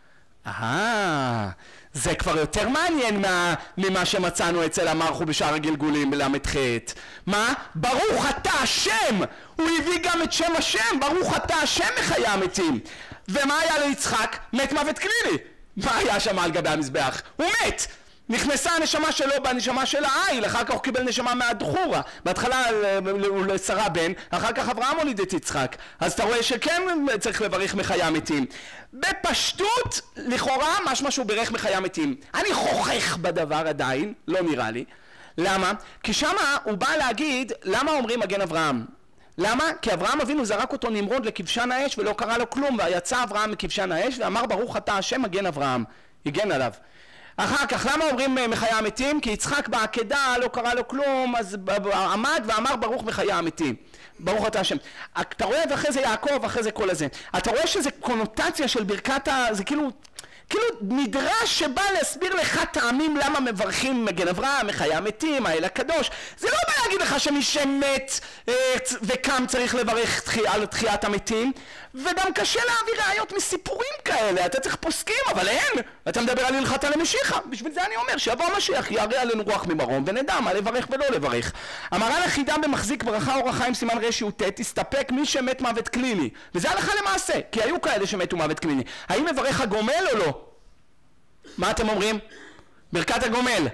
זה כבר יותר מעניין ממה שמצאנו אצל המערכו בשאר הגלגולים בל"ח. מה? ברוך אתה השם! הוא הביא גם את שם השם, ברוך אתה השם מחיי המתים. ומה היה ליצחק? מת מוות קליני. מה היה שם על גבי המזבח? הוא מת! נכנסה הנשמה שלו בנשמה של העיל, אחר כך הוא קיבל נשמה מהדחורה. בהתחלה לשרה בן, אחר כך אברהם הוליד את יצחק. אז אתה רואה שכן צריך לברך מחיי המתים. בפשטות, לכאורה, משהו ברך מחיי המתים. אני חוכך בדבר עדיין, לא נראה לי. למה? כי שמה הוא בא להגיד, למה אומרים מגן אברהם? למה? כי אברהם אבינו זרק אותו נמרוד לכבשן האש ולא קרה לו כלום, ויצא אברהם מכבשן האש ואמר ברוך אתה השם מגן אברהם. הגן עליו. אחר כך, למה אומרים מחיי המתים? כי יצחק בעקדה לא קרה לו כלום, אז עמד ואמר ברוך מחיי המתים. ברוך אתה השם. אתה רואה ואחרי זה יעקב, אחרי זה כל הזה. אתה רואה שזה קונוטציה של ברכת זה כאילו כאילו מדרש שבא להסביר לך טעמים למה מברכים מגן אברהם, מחיה המתים, האל הקדוש. זה לא בא להגיד לך שמי שמת וקם צריך לברך על תחיית המתים, וגם קשה להביא ראיות מסיפורים כאלה. אתה צריך פוסקים, אבל אין. אתה מדבר על הלכת המשיחה. בשביל זה אני אומר שיבוא המשיח, יראה עלינו רוח ממרום, ונדע מה לברך ולא לברך. המהר"ל החידה במחזיק ברכה אור החיים סימן רשי"ט, הסתפק מי שמת מוות קליני. וזה הלכה למעשה, כי היו כאלה שמתו מוות קליני. האם מברך הגומל או לא? מה אתם אומרים? ברכת הגומל.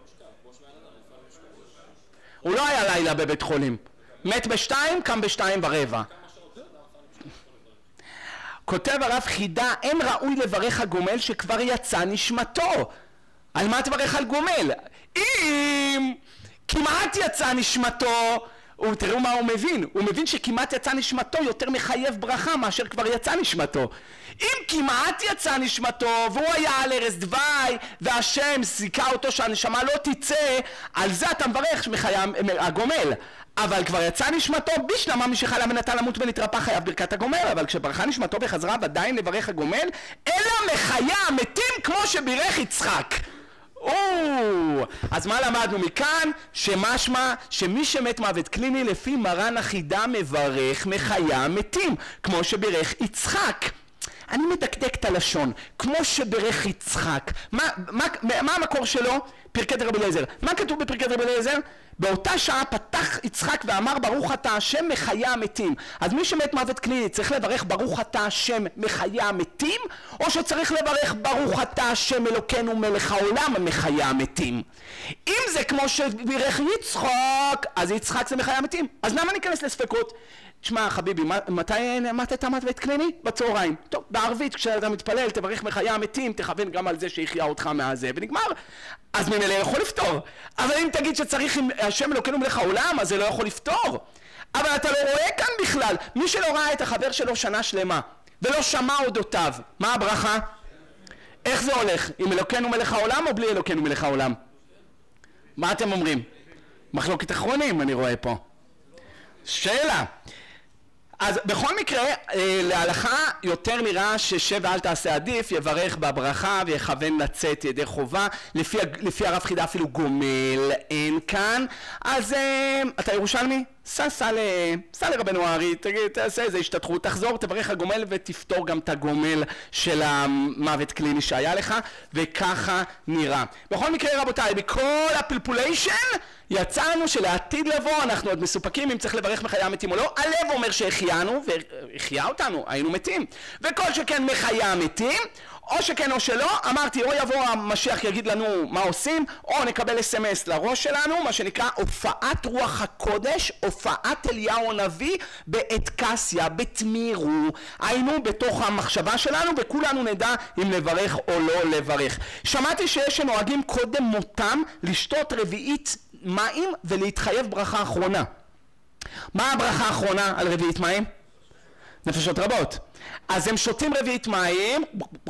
הוא לא היה לילה בבית חולים. מת ב2, קם ב2:15. כותב הרב חידה, אין ראוי לברך הגומל שכבר יצא נשמתו. על מה תברך על גומל? אם כמעט יצא נשמתו, תראו מה הוא מבין, הוא מבין שכמעט יצא נשמתו יותר מחייב ברכה מאשר כבר יצא נשמתו. אם כמעט יצא נשמתו והוא היה על ערש דווי והשם סיכה אותו שהנשמה לא תצא, על זה אתה מברך מחיה הגומל. אבל כבר יצא נשמתו, בשלמה מי שחלה ונטה למות ונתרפא חייב ברכת הגומל, אבל כשברכה נשמתו בחזרה ודאי לברך הגומל, אלא מחיה המתים כמו שבירך יצחק. אז מה למדנו מכאן? שמשמע שמי שמת מוות קליני לפי מרן החידה מברך מחיה המתים כמו שבירך יצחק. אני מדקדק את הלשון, כמו שברך יצחק. מה המקור שלו? פרקי רבי אליעזר. מה כתוב בפרקי רבי אליעזר? באותה שעה פתח יצחק ואמר ברוך אתה השם מחיה המתים. אז מי שמת מוות קליני צריך לברך ברוך אתה השם מחיה המתים, או שצריך לברך ברוך אתה השם אלוקינו מלך העולם מחיה המתים? אם זה כמו שברך יצחק, אז יצחק זה מחיה המתים. אז למה ניכנס לספקות? תשמע חביבי, מתי נמת את מוות קליני? בצהריים. טוב, בערבית כשאתה מתפלל תברך מחיה המתים, תכוון גם על זה שהחיה אותך מהזה, ונגמר. אז ממילא יכול לפתור. אבל אם תגיד שצריך עם השם אלוקינו מלך העולם, אז זה לא יכול לפתור. אבל אתה לא רואה כאן בכלל. מי שלא ראה את החבר שלו שנה שלמה ולא שמע אודותיו, מה הברכה? איך זה הולך? עם אלוקינו מלך העולם או בלי אלוקינו מלך העולם? מה אתם אומרים? מחלוקת אחרונים אני רואה פה. שאלה. אז בכל מקרה, להלכה יותר נראה ששב ואל תעשה עדיף, יברך בברכה ויכוון לצאת ידי חובה. לפי הרב חידה אפילו גומל אין כאן. אז אתה ירושלמי? סע לרבנו הארי, תעשה איזה השתתחות, תחזור, תברך הגומל ותפתור גם את הגומל של המוות קליני שהיה לך, וככה נראה. בכל מקרה רבותיי, בכל הפלפוליישן יצאנו שלעתיד לבוא אנחנו עוד מסופקים אם צריך לברך מחיה המתים או לא. הלב אומר שהחיינו והחיה אותנו, היינו מתים, וכל שכן מחיה המתים, או שכן או שלא. אמרתי או יבוא המשיח יגיד לנו מה עושים, או נקבל אס.אם.אס לראש שלנו, מה שנקרא הופעת רוח הקודש, הופעת אליהו הנביא בעת קסיה, בתמירו, היינו בתוך המחשבה שלנו, וכולנו נדע אם לברך או לא לברך. שמעתי שיש שנוהגים קודם מותם לשתות רביעית מים ולהתחייב ברכה אחרונה. מה הברכה האחרונה על רביעית מים? נפשות רבות. אז הם שותים רביעית מים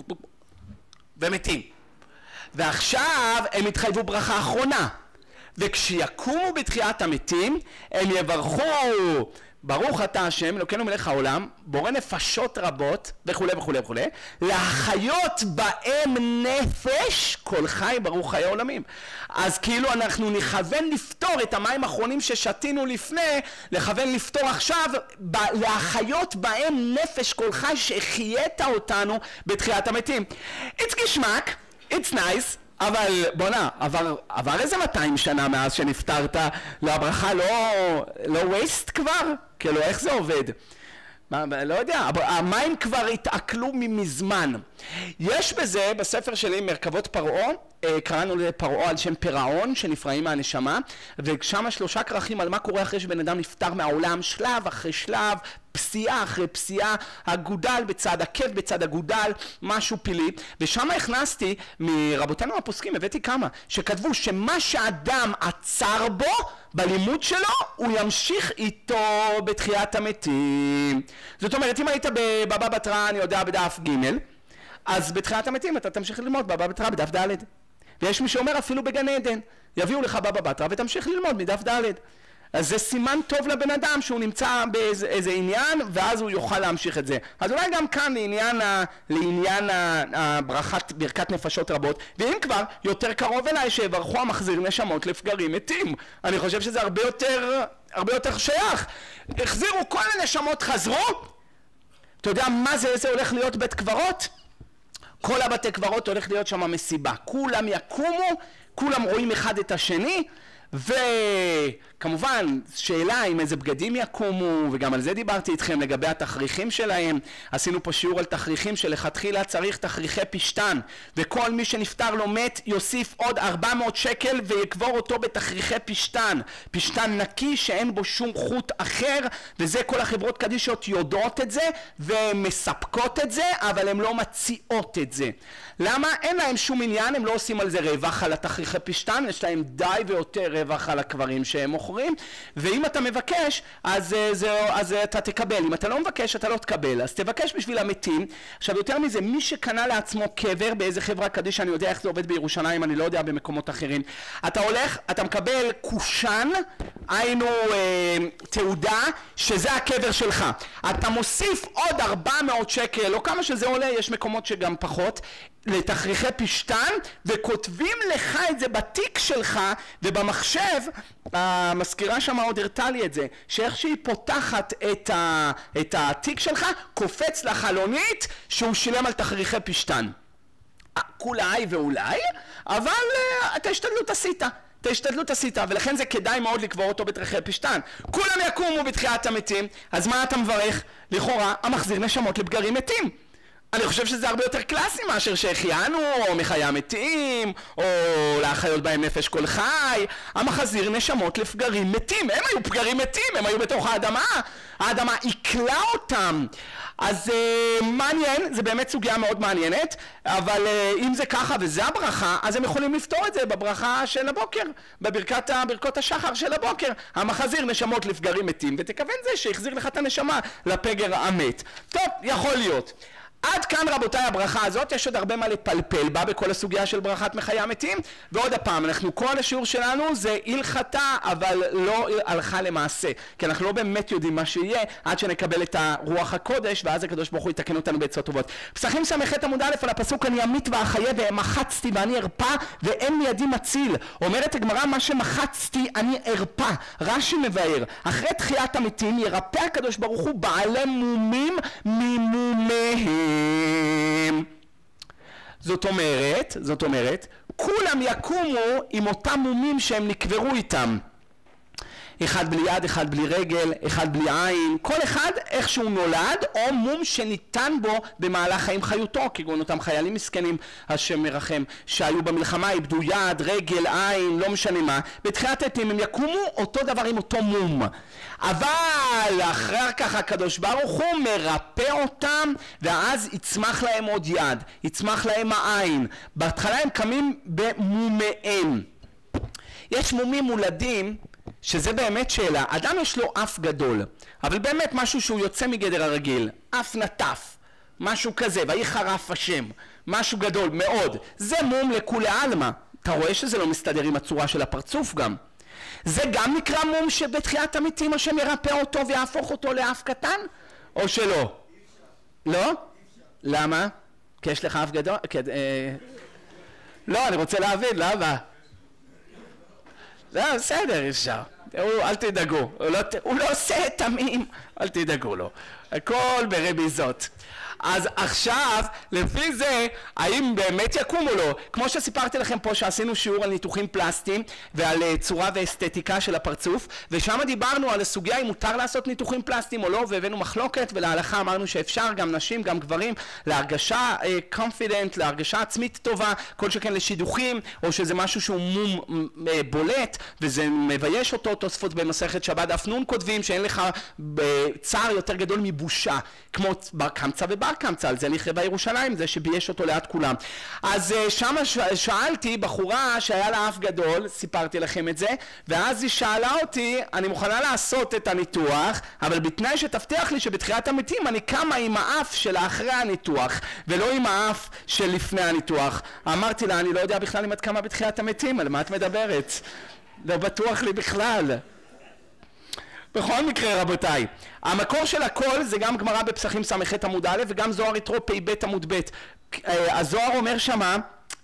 ומתים, ועכשיו הם התחייבו ברכה אחרונה, וכשיקומו בתחיית המתים הם יברכו ברוך אתה השם אלוקינו מלך העולם בורא נפשות רבות וכו' וכו' וכו', להחיות בהם נפש כל חי ברוך חיי עולמים. אז כאילו אנחנו נכוון לפתור את המים האחרונים ששתינו לפני, לכוון לפתור עכשיו להחיות בהם נפש כל חי שהחייית אותנו בתחיית המתים. It's גשמק, it's nice, אבל בונה, עבר איזה 200 שנה מאז שנפטרת, לברכה לא waste כבר? כאילו איך זה עובד? לא יודע, המים כבר התעכלו מזמן. יש בזה, בספר שלי מרכבות פרעה, קראנו לפרעה על שם פירעון שנפרעים מהנשמה, ושם 3 כרכים על מה קורה אחרי שבן אדם נפטר מהעולם, שלב אחרי שלב, פסיעה אחרי פסיעה, הגודל בצד עקב בצד הגודל, משהו פילי, ושם הכנסתי מרבותינו הפוסקים, הבאתי כמה, שכתבו שמה שאדם עצר בו בלימוד שלו, הוא ימשיך איתו בתחיית המתים. זאת אומרת, אם היית בבבא בתרא, אני יודע, בדף ג', אז בתחיית המתים אתה תמשיך ללמוד בבבא בתרא בדף ד'. ויש מי שאומר אפילו בגן עדן, יביאו לך בבא בתרא ותמשיך ללמוד מדף ד'. אז זה סימן טוב לבן אדם שהוא נמצא באיזה עניין, ואז הוא יוכל להמשיך את זה. אז אולי גם כאן לעניין ברכת נפשות רבות, ואם כבר יותר קרוב אליי שיברכו המחזיר נשמות לפגרים מתים. אני חושב שזה הרבה יותר שייך. החזירו, כל הנשמות חזרו. אתה יודע מה זה הולך להיות בית קברות? כל הבתי קברות הולך להיות שם מסיבה. כולם יקומו, כולם רואים אחד את השני, וכמובן שאלה עם איזה בגדים יקומו, וגם על זה דיברתי איתכם לגבי התכריכים שלהם. עשינו פה שיעור על תכריכים שלכתחילה צריך תכריכי פשטן, וכל מי שנפטר לו מת יוסיף עוד 400 שקל ויקבור אותו בתכריכי פשטן, פשטן נקי שאין בו שום חוט אחר, וזה כל החברות קדישות יודעות את זה ומספקות את זה, אבל הן לא מציעות את זה. למה? אין להם שום עניין, הם לא עושים על זה רווח על התכריכי פשטן, יש להם די ויותר רווח על הקברים שהם מוכרים, ואם אתה מבקש אז אתה תקבל, אם אתה לא מבקש אתה לא תקבל, אז תבקש בשביל המתים. עכשיו יותר מזה, מי שקנה לעצמו קבר באיזה חברה קדיש, אני יודע איך זה עובד בירושלים, אני לא יודע במקומות אחרים, אתה הולך, אתה מקבל קושן, היינו תעודה שזה הקבר שלך, אתה מוסיף עוד 400 שקל או כמה שזה עולה, יש מקומות שגם פחות, לתכריכי פשטן, וכותבים לך את זה בתיק שלך, ובמחשב המזכירה שם עוד הרתה לי את זה, שאיך שהיא פותחת את התיק שלך, קופץ לחלונית שהוא שילם על תכריכי פשטן. אולי ואולי, אבל אתה השתדלות עשית, ולכן זה כדאי מאוד לקבור אותו בתכריכי פשטן. כולם יקומו בתחיית המתים, אז מה אתה מברך? לכאורה המחזיר נשמות לפגרים מתים. אני חושב שזה הרבה יותר קלאסי מאשר שהחיינו, או מחיי המתים, או להחיות בהם נפש כל חי. המחזיר נשמות לפגרים מתים. הם היו פגרים מתים, הם היו בתוך האדמה. האדמה עיכלה אותם. אז מעניין, זה באמת סוגיה מאוד מעניינת, אבל אם זה ככה וזה הברכה, אז הם יכולים לפתור את זה בברכה של הבוקר, בברכות השחר של הבוקר. המחזיר נשמות לפגרים מתים, ותכוון זה שהחזיר לך את הנשמה לפגר המת. טוב, יכול להיות. עד כאן רבותיי הברכה הזאת, יש עוד הרבה מה לפלפל בה בכל הסוגיה של ברכת מחיי המתים, ועוד הפעם, כל השיעור שלנו זה הלכתה, אבל לא הלכה למעשה, כי אנחנו לא באמת יודעים מה שיהיה עד שנקבל את הרוח הקודש, ואז הקדוש ברוך הוא יתקן אותנו בעצות טובות. פסחים ס"ח עמוד א' על הפסוק אני אמית ואחיה ומחצתי ואני ארפא ואין מידי מציל. אומרת הגמרא מה שמחצתי אני ארפא. רש"י מבאר, אחרי תחיית המתים ירפא הקדוש ברוך הוא בעלי מומים ממומיהם. זאת אומרת, כולם יקומו עם אותם מומים שהם נקברו איתם. אחד בלי יד, אחד בלי רגל, אחד בלי עין, כל אחד איך שהוא נולד, או מום שניתן בו במהלך חיים חיותו, כגון אותם חיילים מסכנים, השם מרחם, שהיו במלחמה, איבדו יד, רגל, עין, לא משנה מה. בתחיית המתים הם יקומו אותו דבר עם אותו מום. אבל אחר כך הקדוש ברוך הוא מרפא אותם, ואז יצמח להם עוד יד, יצמח להם העין. בהתחלה הם קמים במומיהם. יש מומים מולדים, שזה באמת שאלה. אדם יש לו אף גדול, אבל באמת משהו שהוא יוצא מגדר הרגיל, אף נטף, משהו כזה, ויהי חרף השם, משהו גדול מאוד. זה מום לכולי עלמא. אתה רואה שזה לא מסתדר עם הצורה של הפרצוף גם. זה גם נקרא מום שבתחיית המתים השם ירפא אותו ויהפוך אותו לאף קטן? או שלא? לא? למה? כי יש לך אף גדול? לא, אני רוצה להבין, למה? לא, בסדר, אפשר. אל תדאגו. הוא לא עושה תמים. אל תדאגו לו. הכל ברמיזות. אז עכשיו, לפי זה, האם באמת יקום או לא? כמו שסיפרתי לכם פה שעשינו שיעור על ניתוחים פלסטיים ועל צורה ואסתטיקה של הפרצוף, ושם דיברנו על הסוגיה אם מותר לעשות ניתוחים פלסטיים או לא, והבאנו מחלוקת, ולהלכה אמרנו שאפשר, גם נשים, גם גברים, להרגשה confident, להרגשה עצמית טובה, כל שכן לשידוכים, או שזה משהו שהוא מום בולט, וזה מבייש אותו. תוספות במסכת שבת דף נ' כותבים שאין לך צער יותר גדול מבושה, כמו בר קמצא ובר קמצא, על זה לכרה בירושלים, זה שבייש אותו ליד כולם. אז שם שאלתי בחורה שהיה לה אף גדול, סיפרתי לכם את זה, ואז היא שאלה אותי, אני מוכנה לעשות את הניתוח, אבל בתנאי שתבטיח לי שבתחיית המתים אני קמה עם האף של אחרי הניתוח, ולא עם האף של לפני הניתוח. אמרתי לה, אני לא יודע בכלל אם את קמה בתחיית המתים, על מה את מדברת? לא בטוח לי בכלל. בכל מקרה רבותיי, המקור של הכל זה גם גמרא בפסחים ס"ח עמוד א' וגם זוהר יתרו פ"ב עמוד ב'. הזוהר אומר שמה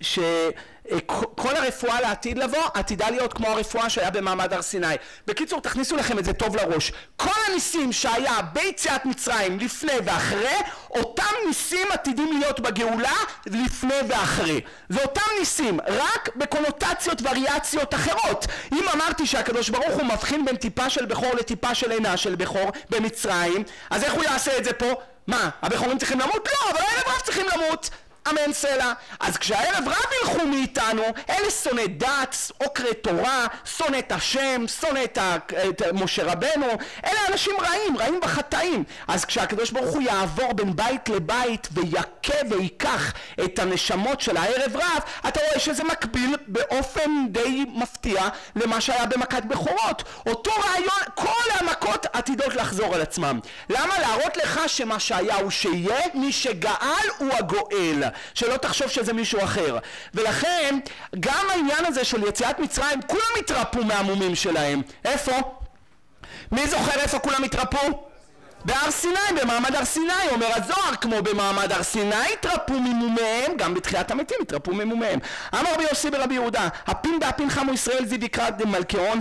שכל הרפואה לעתיד לבוא עתידה להיות כמו הרפואה שהיה במעמד הר סיני. בקיצור, תכניסו לכם את זה טוב לראש. כל הניסים שהיה ביציאת מצרים לפני ואחרי, אותם ניסים עתידים להיות בגאולה לפני ואחרי. זה אותם ניסים, רק בקונוטציות וריאציות אחרות. אם אמרתי שהקדוש ברוך הוא מבחין בין טיפה של בכור לטיפה של עינה של בכור במצרים, אז איך הוא יעשה את זה פה? מה, הבכורים צריכים למות? לא, אבל הערב רב צריכים למות. אמן סלע. אז כשהערב רב ילכו מאיתנו, אלה שונא דת, עוקרי תורה, שונא את השם, שונא את משה רבנו, אלה אנשים רעים, רעים בחטאים. אז כשהקדוש ברוך הוא יעבור בין בית לבית ויכה ויקח את הנשמות של הערב רב, אתה רואה שזה מקביל באופן די מפתיע למה שהיה במכת בכורות. אותו רעיון, כל המכות עתידות לחזור על עצמם. למה? להראות לך שמה שהיה הוא שיהיה, מי שגאל הוא הגואל. שלא תחשוב שזה מישהו אחר. ולכן גם העניין הזה של יציאת מצרים, כולם התרפו מהמומים שלהם. איפה? מי זוכר איפה כולם התרפו? בהר סיני, במעמד הר סיני. אומר הזוהר, כמו במעמד הר סיני התרפו ממומיהם, גם בתחיית המתים התרפו ממומיהם. אמר רבי יוסי ברבי יהודה, הפין באפין חמו ישראל זיו יקרא דמלכיאון,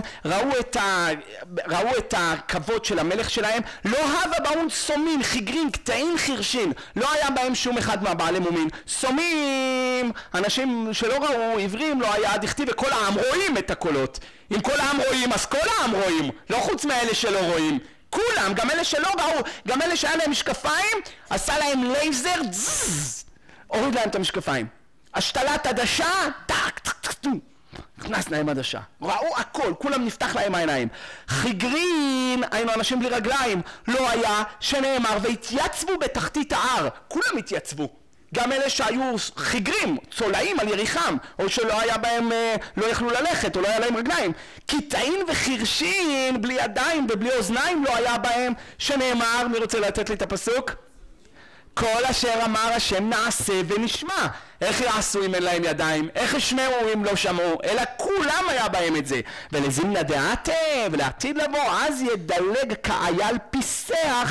ראו את הכבוד של המלך שלהם, לא הווה באון סומין, חיגרין, קטעין, חירשין, לא היה בהם שום אחד מהבעלי מומין. סומים, אנשים שלא ראו, עיוורים, לא היה דכתיב וכל העם רואים את הקולות. אם כל העם רואים, אז כל העם רואים, לא חוץ מאלה שלא רואים. כולם, גם אלה שלא ראו, גם אלה שהיה להם משקפיים, עשה להם לייזר, הוריד להם את המשקפיים. השתלת עדשה, טק, טק, טק, טק, נכנס להם עדשה. ראו הכל, כולם נפתח להם העיניים. חיגרין, היינו אנשים בלי רגליים, לא היה שנאמר והתייצבו בתחתית ההר. כולם התייצבו. גם אלה שהיו חיגרים, צולעים על יריחם, או שלא היה בהם, לא יכלו ללכת, או לא היה להם רגליים. קטעין וחירשין, בלי ידיים ובלי אוזניים לא היה בהם, שנאמר, מי רוצה לתת לי את הפסוק? כל אשר אמר השם נעשה ונשמע. איך יעשו אם אין להם ידיים? איך ישמעו אם לא שמעו? אלא כולם היה בהם את זה. ולזימנה דעתה, ולעתיד לבוא, אז ידלג כאייל פיסח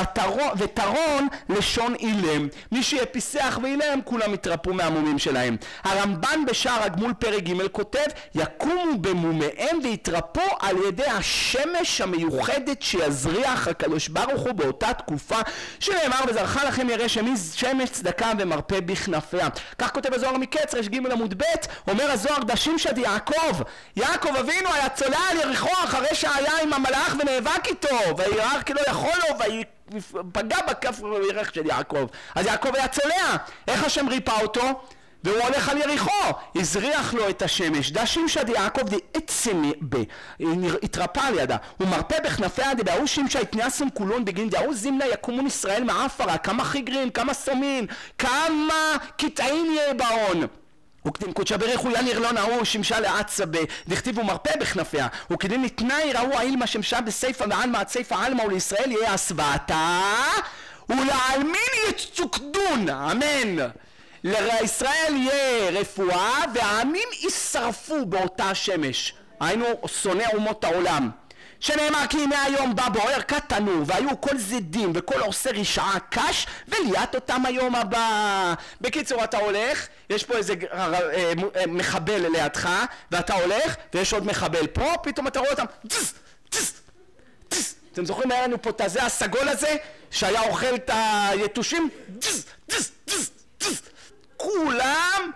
וטרון לשון אילם. מי שיהיה פיסח ואילם, כולם יתרפו מהמומים שלהם. הרמב"ן בשער הגמול פרק ג' כותב, יקומו במומיהם ויתרפו על ידי השמש המיוחדת שיזריח הקדוש ברוך הוא באותה תקופה, שנאמר וזרחה לכם ירא שמש צדקה ומרפא בכנפיה. כך כותב הזוהר מקץ, רש ג' עמוד ב', אומר הזוהר דשים שד יעקב. יעקב אבינו היה צולע על יריחו אחרי שהיה עם המלאך ונאבק איתו, וירח כי לא יכול לו, ופגע בכף ירך של יעקב. אז יעקב היה צולע. איך השם ריפא אותו? והוא הולך על יריחו, הזריח לו את השמש. דשים שד יעקב דעצם התרפא על ידה. הוא מרפא בכנפיה דבאו שמשה התניאסם כולון בגין דאו זימנה יקומון ישראל מעפרה. כמה חיגרים, כמה סומין, כמה קטעין יהיה בעון. וכדין קודשא בריך הוא יניר לא נאו שמשה לעצה דכתיב הוא מרפא בכנפיה. וכדין נתנאי ראו העילמה שמשה בסייפה ועלמה עד סייפה עלמה ולישראל יהיה הסבעתה ולעלמין יצוקדון. אמן. לישראל יהיה רפואה והעמים ישרפו באותה שמש. היינו שונא אומות העולם. שנאמר כי הנה היום בא בוער כתנור והיו כל זדים וכל עושה רשעה קש וליאת אותם היום הבא. בקיצור, אתה הולך, יש פה איזה מחבל לידך ואתה הולך ויש עוד מחבל פה, פתאום אתה רואה אותם טס, טס, טס. אתם זוכרים היה לנו פה את הזה הסגול הזה שהיה אוכל את היתושים? טס, טס, טס, טס. כולם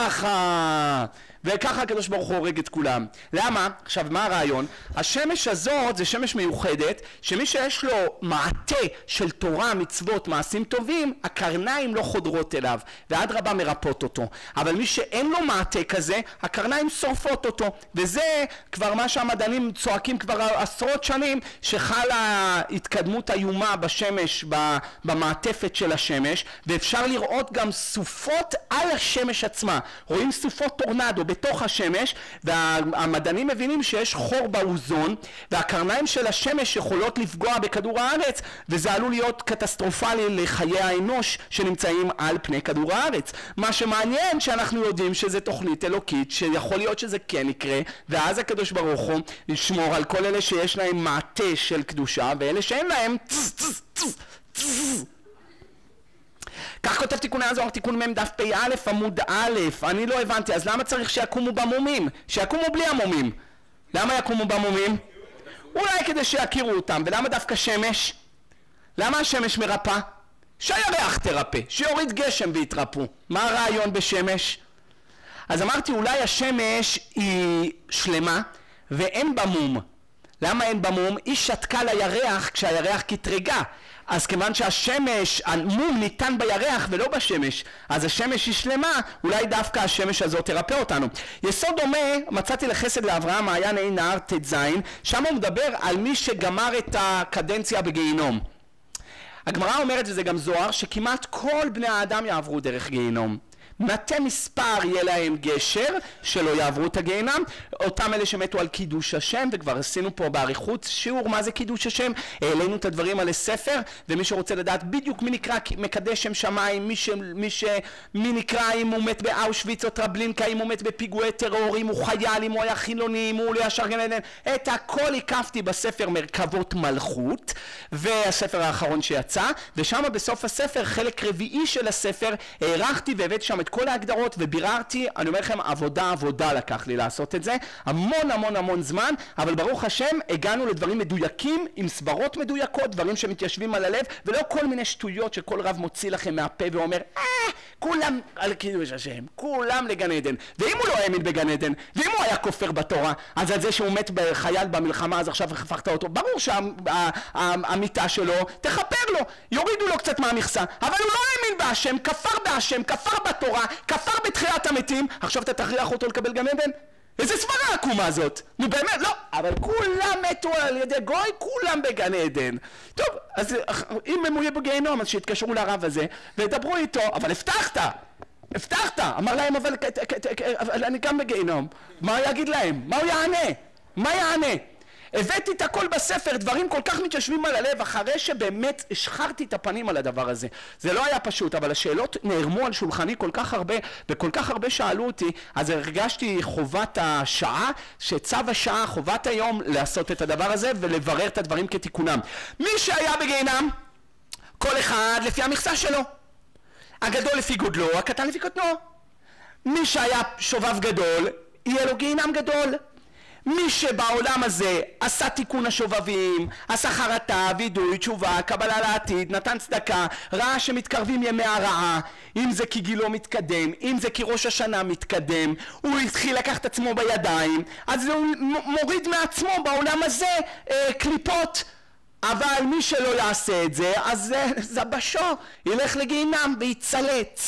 ככה, וככה הקדוש ברוך הוא הורג את כולם. למה? עכשיו מה הרעיון? השמש הזאת זה שמש מיוחדת שמי שיש לו מעטה של תורה, מצוות, מעשים טובים, הקרניים לא חודרות אליו ואדרבה מרפאות אותו. אבל מי שאין לו מעטה כזה, הקרניים שורפות אותו, וזה כבר מה שהמדענים צועקים כבר עשרות שנים, שחלה התקדמות איומה בשמש, במעטפת של השמש, ואפשר לראות גם סופות על השמש עצמה. רואים סופות טורנדו בתוך השמש, והמדענים מבינים שיש חור באוזון, והקרניים של השמש יכולות לפגוע בכדור הארץ, וזה עלול להיות קטסטרופלי לחיי האנוש שנמצאים על פני כדור הארץ. מה שמעניין שאנחנו יודעים שזה תוכנית אלוקית, שיכול להיות שזה כן יקרה, ואז הקדוש ברוך הוא ישמור על כל אלה שיש להם מעטה של קדושה, ואלה שאין להם כך כותב תיקוני הזוהר, תיקון מ' דף פ"א עמוד א'. אני לא הבנתי, אז למה צריך שיקומו במומים? שיקומו בלי המומים. למה יקומו במומים? אולי כדי שיכירו אותם. ולמה דווקא שמש? למה השמש מרפא? שהירח תרפא, שיוריד גשם ויתרפו. מה הרעיון בשמש? אז אמרתי, אולי השמש היא שלמה ואין בה מום. למה אין בה מום? היא שתקה לירח כשהירח קטרגה. אז כיוון שהשמש, המום ניתן בירח ולא בשמש, אז השמש היא שלמה, אולי דווקא השמש הזאת תרפא אותנו. יסוד דומה מצאתי לחסד לאברהם מעיין עין נהר ט"ז, שם הוא מדבר על מי שגמר את הקדנציה בגיהינום. הגמרא אומרת, וזה גם זוהר, שכמעט כל בני האדם יעברו דרך גיהינום. מתי מספר יהיה להם גשר שלא יעברו את הגיהינום, אותם אלה שמתו על קידוש השם, וכבר עשינו פה בעריכות שיעור מה זה קידוש השם, העלינו את הדברים על הספר, ומי שרוצה לדעת בדיוק מי נקרא מקדש שם שמיים, מי נקרא אם הוא מת באושוויץ או טרבלינקה, אם הוא מת בפיגועי טרור, אם הוא חייל, אם הוא היה חילוני, אם הוא לא ישר גן עדן, את הכל הקפתי בספר מרכבות מלכות, והספר האחרון שיצא, ושם בסוף הספר, חלק רביעי של הספר, הערכתי והבאתי שם את כל ההגדרות וביררתי. אני אומר לכם, עבודה לקח לי לעשות את זה, המון זמן, אבל ברוך השם הגענו לדברים מדויקים עם סברות מדויקות, דברים שמתיישבים על הלב, ולא כל מיני שטויות שכל רב מוציא לכם מהפה ואומר כולם על קידוש השם, כולם לגן עדן. ואם הוא לא האמין בגן עדן, ואם הוא היה כופר בתורה, אז על זה שהוא מת בחייל במלחמה אז עכשיו הפכת אותו, ברור שהמיטה שלו תכפר לו, יורידו לו קצת מהמכסה, אבל הוא לא האמין בהשם, כפר בהשם, כפר בתורה, כפר בתחיית המתים, עכשיו אתה תכריח אותו לקבל גן עדן? איזה סברה עקומה זאת? נו באמת, לא, אבל כולם מתו על ידי גוי, כולם בגן עדן. טוב, אז אם הוא יהיה בגיהינום, אז שיתקשרו לרב הזה ודברו איתו, אבל הבטחת, אמר להם, אבל אני גם בגיהינום. מה הוא יגיד להם? מה הוא יענה? מה יענה? הבאתי את הכל בספר, דברים כל כך מתיישבים על הלב, אחרי שבאמת השחרתי את הפנים על הדבר הזה. זה לא היה פשוט, אבל השאלות נערמו על שולחני כל כך הרבה, וכל כך הרבה שאלו אותי, אז הרגשתי חובת השעה, שצו השעה, חובת היום לעשות את הדבר הזה, ולברר את הדברים כתיקונם. מי שהיה בגיהינום, כל אחד לפי המכסה שלו. הגדול לפי גודלו, הקטן לפי קטנו. מי שהיה שובב גדול, יהיה לו גיהינום גדול. מי שבעולם הזה עשה תיקון השובבים, עשה חרטה, וידוי, תשובה, קבלה לעתיד, נתן צדקה, ראה שמתקרבים ימי הרעה, אם זה כי גילו מתקדם, אם זה כי ראש השנה מתקדם, הוא התחיל לקחת עצמו בידיים, אז הוא מוריד מעצמו בעולם הזה קליפות. אבל מי שלא יעשה את זה, אז זבשו, ילך לגיהינום ויצלט,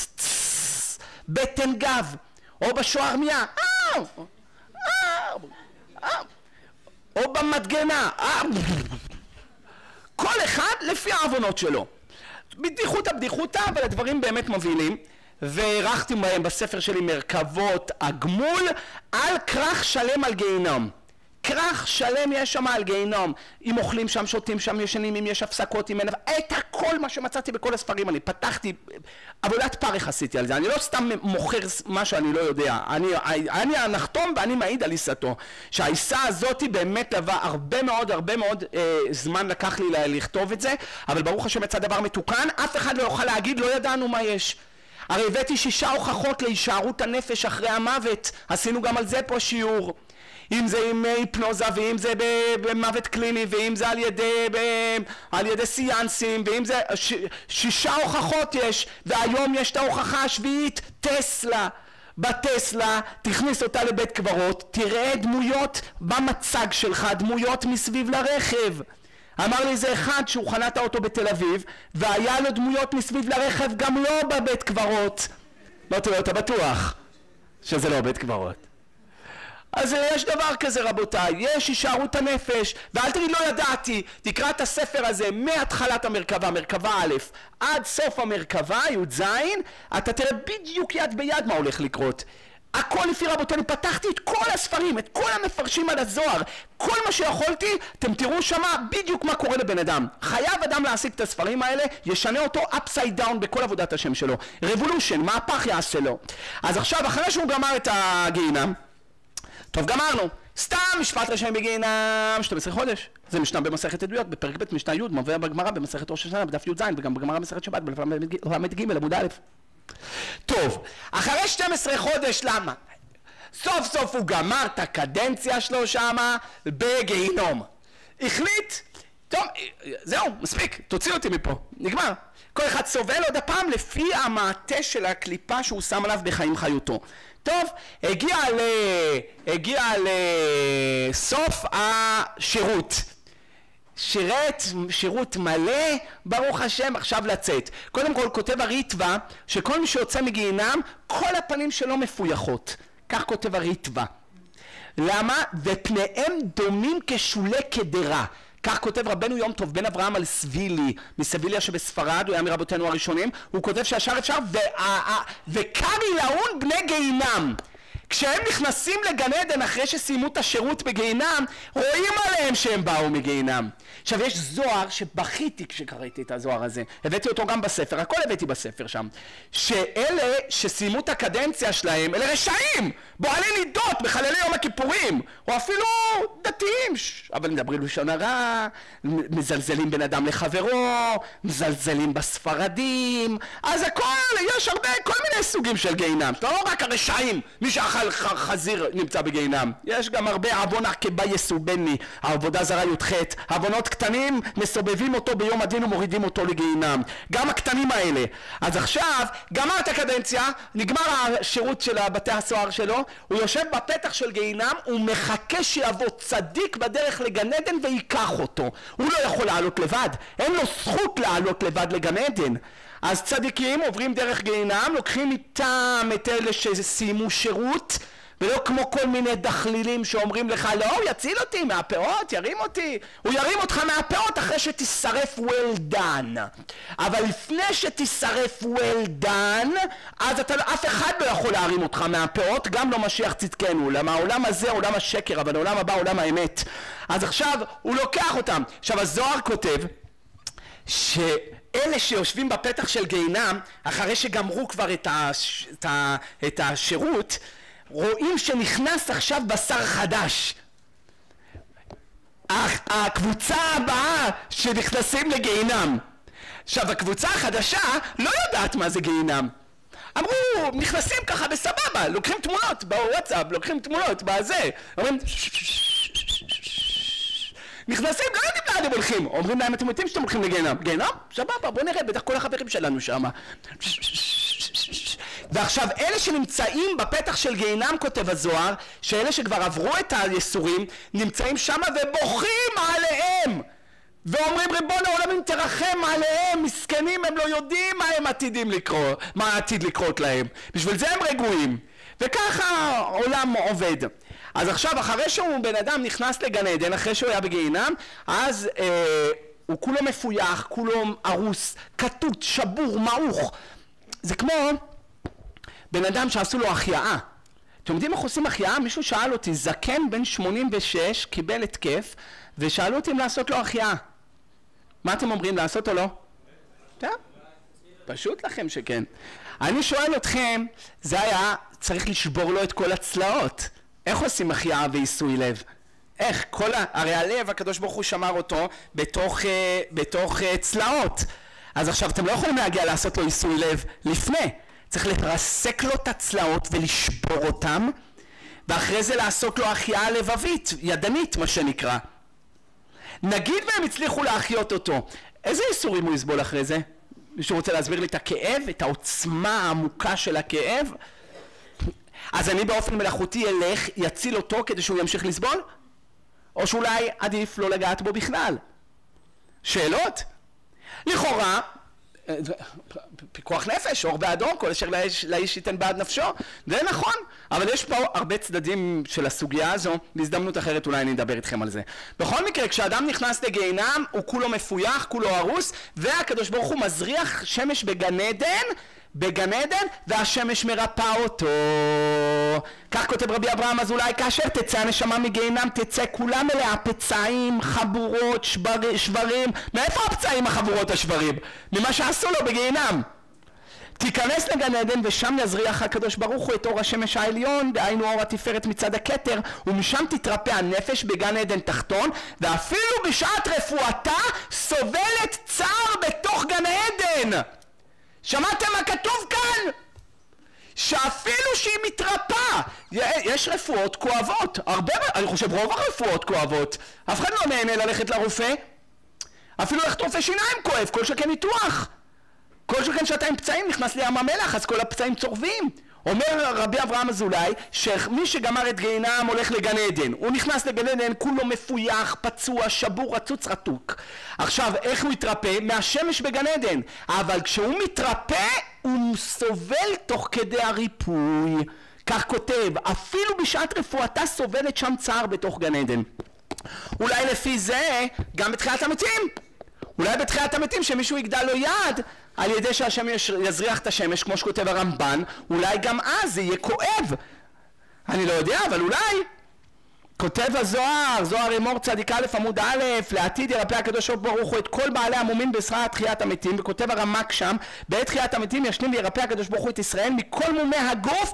בטן גב, או בשוערמיה, או במדגנה, כל אחד לפי העוונות שלו. בדיחותא, אבל הדברים באמת מובילים, והערכתי בהם בספר שלי מרכבות הגמול על כרך שלם על גיהינום. כרך שלם יש שם על גיהינום, אם אוכלים שם, שותים שם, ישנים, אם יש הפסקות, אם אין, את הכל מה שמצאתי בכל הספרים. אני פתחתי, עבודת פרך עשיתי על זה, אני לא סתם מוכר מה שאני לא יודע, אני הנחתום ואני מעיד על עיסתו, שהעיסה הזאת באמת לבה הרבה מאוד זמן לקח לי לכתוב את זה, אבל ברוך השם יצא דבר מתוקן, אף אחד לא יוכל להגיד לא ידענו מה יש. הרי הבאתי 6 הוכחות להישארות הנפש אחרי המוות, עשינו גם על זה פה שיעור. אם זה עם היפנוזה, ואם זה במוות קליני, ואם זה על ידי סיאנסים, ואם זה 6 הוכחות יש, והיום יש את ההוכחה השביעית, טסלה. בטסלה, תכניס אותה לבית קברות, תראה דמויות במצג שלך, דמויות מסביב לרכב. אמר לי זה אחד שהוא חנה את האוטו בתל אביב, והיה לו דמויות מסביב לרכב גם לא בבית קברות. לא תראה, אתה בטוח שזה לא בית קברות. אז יש דבר כזה רבותיי, יש הישארות הנפש, ואל תגיד לא ידעתי, תקרא את הספר הזה מהתחלת המרכבה, מרכבה א', עד סוף המרכבה, י' ז', אתה תראה בדיוק יד ביד מה הולך לקרות. הכל לפי רבותינו, פתחתי את כל הספרים, את כל המפרשים על הזוהר, כל מה שיכולתי, אתם תראו שמה בדיוק מה קורה לבן אדם. חייב אדם להשיג את הספרים האלה, ישנה אותו upside down בכל עבודת השם שלו. revolution, מהפך יעשה לו. אז עכשיו, אחרי שהוא גמר את הגיהינם, טוב, גמרנו. סתם משפט רשעים בגיהינם 12 חודש. זה משנה במסכת עדויות, בפרק ב' משנה י', מובא בגמרא במסכת ראש השנה, בדף י"ז, וגם בגמרא במסכת שבת, בל"ג עמוד א'. טוב, אחרי 12 חודש, למה? סוף סוף הוא גמר את הקדנציה שלו שמה בגיהינום. החליט, טוב, זהו, מספיק, תוציא אותי מפה, נגמר. כל אחד סובל עוד הפעם לפי המעטה של הקליפה שהוא שם עליו בחיים חיותו. טוב, הגיע לסוף השירות. שירות מלא, ברוך השם, עכשיו לצאת. קודם כל כותב הריטב"א שכל מי שיוצא מגיהינם, כל הפנים שלו מפויחות. כך כותב הריטב"א. למה? ופניהם דומים כשולי קדרה. כך כותב רבנו יום טוב בן אברהם על סבילי, מסביליה שבספרד, הוא היה מרבותינו הראשונים, הוא כותב שהשאר אפשר, וקרי לאון בני גיהינם. כשהם נכנסים לגן עדן אחרי שסיימו את השירות בגיהינם, רואים עליהם שהם באו מגיהינם. עכשיו יש זוהר שבכיתי כשקראתי את הזוהר הזה, הבאתי אותו גם בספר, הכל הבאתי בספר שם, שאלה שסיימו את הקדנציה שלהם, אלה רשעים, בועלי נידות, מחללי יום הכיפורים, או אפילו דתיים, אבל מדברים לשון הרע, מזלזלים בין אדם לחברו, מזלזלים בספרדים, אז הכל, יש הרבה, כל מיני סוגים של גיהינם, לא רק הרשעים, מי שאכל חזיר נמצא בגיהינם, יש גם הרבה עוון עקבה יסובני, העבודה זרה י"ח, עוונות קטנים מסובבים אותו ביום הדין ומורידים אותו לגיהינם, גם הקטנים האלה. אז עכשיו גמר את הקדנציה, נגמר השירות של בתי הסוהר שלו, הוא יושב בפתח של גיהינם, הוא מחכה שיבוא צדיק בדרך לגן עדן ויקח אותו. הוא לא יכול לעלות לבד, אין לו זכות לעלות לבד לגן עדן. אז צדיקים עוברים דרך גיהינם, לוקחים איתם את אלה שסיימו שירות, ולא כמו כל מיני דחלילים שאומרים לך, לא, הוא יציל אותי מהפאות, ירים אותי. הוא ירים אותך מהפאות אחרי שתשרף well done. אבל לפני שתשרף well done, אז אף אחד לא יכול להרים אותך מהפאות, גם לא משיח צדקנו. למה העולם הזה עולם השקר, אבל העולם הבא עולם האמת. אז עכשיו הוא לוקח אותם. עכשיו הזוהר כותב, שאלה שיושבים בפתח של גיהינם, אחרי שגמרו כבר את השירות, רואים שנכנס עכשיו בשר חדש. הקבוצה הבאה שנכנסים לגיהינם. עכשיו הקבוצה החדשה לא יודעת מה זה גיהינם. אמרו, נכנסים ככה בסבבה, לוקחים תמונות בוואטסאפ, לוקחים תמונות בזה, אומרים נכנסים, לא יודעים לאן הם הולכים. אומרים להם, אתם יודעים שאתם הולכים לגיהינם? גיהינם? סבבה, בוא נראה, בטח כל החברים שלנו שם. ועכשיו אלה שנמצאים בפתח של גיהינם, כותב הזוהר, שאלה שכבר עברו את היסורים נמצאים שם ובוכים עליהם ואומרים, ריבון העולם אם תרחם עליהם, מסכנים, הם לא יודעים מה עתיד לקרות להם, בשביל זה הם רגועים. וככה העולם עובד. אז עכשיו אחרי שהוא בן אדם נכנס לגן עדן, אחרי שהוא היה בגיהינם, אז הוא כולו מפויח, כולו ארוס, כתות, שבור, מעוך. זה כמו בן אדם שעשו לו החייאה. אתם יודעים איך עושים החייאה? מישהו שאל אותי, זקן בן 86 קיבל התקף ושאלו אותי אם לעשות לו החייאה. מה אתם אומרים, לעשות או לא? טוב, פשוט לכם שכן. אני שואל אתכם, זה היה צריך לשבור לו את כל הצלעות. איך עושים החייאה ועיסוי לב? איך? הרי הלב, הקדוש ברוך הוא שמר אותו בתוך צלעות. אז עכשיו אתם לא יכולים להגיע לעשות לו עיסוי לב לפני. צריך לרסק לו את הצלעות ולשבור אותם, ואחרי זה לעשות לו החייאה לבבית, ידנית מה שנקרא. נגיד והם הצליחו להחיות אותו, איזה איסורים הוא יסבול אחרי זה? מישהו רוצה להסביר לי את הכאב, את העוצמה העמוקה של הכאב? אז אני באופן מלאכותי ילך, יציל אותו כדי שהוא ימשיך לסבול? או שאולי עדיף לא לגעת בו בכלל? שאלות? לכאורה, פיקוח נפש, אור באדום, כל אשר לאיש ייתן בעד נפשו, זה נכון, אבל יש פה הרבה צדדים של הסוגיה הזו, בהזדמנות אחרת אולי אני אדבר איתכם על זה. בכל מקרה, כשאדם נכנס לגיהינם, הוא כולו מפויח, כולו הרוס, והקדוש ברוך הוא מזריח שמש בגן עדן, בגן עדן והשמש מרפא אותו. כך כותב רבי אברהם אזולאי, כאשר תצא הנשמה מגיהינום תצא כולה מלאה פצעים, חבורות, שברים. מאיפה הפצעים, החבורות, השברים? ממה שעשו לו בגיהינום. תיכנס לגן עדן ושם יזריח הקדוש ברוך הוא את אור השמש העליון, דהיינו אור התפארת מצד הכתר, ומשם תתרפא הנפש בגן עדן תחתון, ואפילו בשעת רפואתה סובלת צער בתוך גן עדן. שמעתם מה כתוב כאן? שאפילו שהיא מתרפאה, יש רפואות כואבות, הרבה, אני חושב רוב הרפואות כואבות, אף אחד לא נהנה ללכת לרופא, אפילו ללכת רופא שיניים כואב, כל שכן ניתוח, כל שכן שאתה עם פצעים נכנס לים המלח, אז כל הפצעים צורבים. אומר רבי אברהם אזולאי שמי שגמר את גיהינום הולך לגן עדן, הוא נכנס לגן עדן כולו מפויח, פצוע, שבור, רצוץ, רתוק. עכשיו איך הוא יתרפא? מהשמש בגן עדן, אבל כשהוא מתרפא הוא סובל תוך כדי הריפוי. כך כותב, אפילו בשעת רפואתה סובלת שם צער בתוך גן עדן. אולי לפי זה גם בתחיית המתים, אולי בתחיית המתים שמישהו יגדל לו יד על ידי שהשם יזריח את השמש, כמו שכותב הרמב"ן, אולי גם אז זה יהיה כואב. אני לא יודע, אבל אולי. כותב הזוהר, זוהר אמור צדיק א' עמוד א', לעתיד ירפא הקדוש ברוך הוא את כל בעלי המומים בעזרת תחיית המתים, וכותב הרמ"ק שם, בעת תחיית המתים ישלים וירפא הקדוש ברוך הוא את ישראל מכל מומי הגוף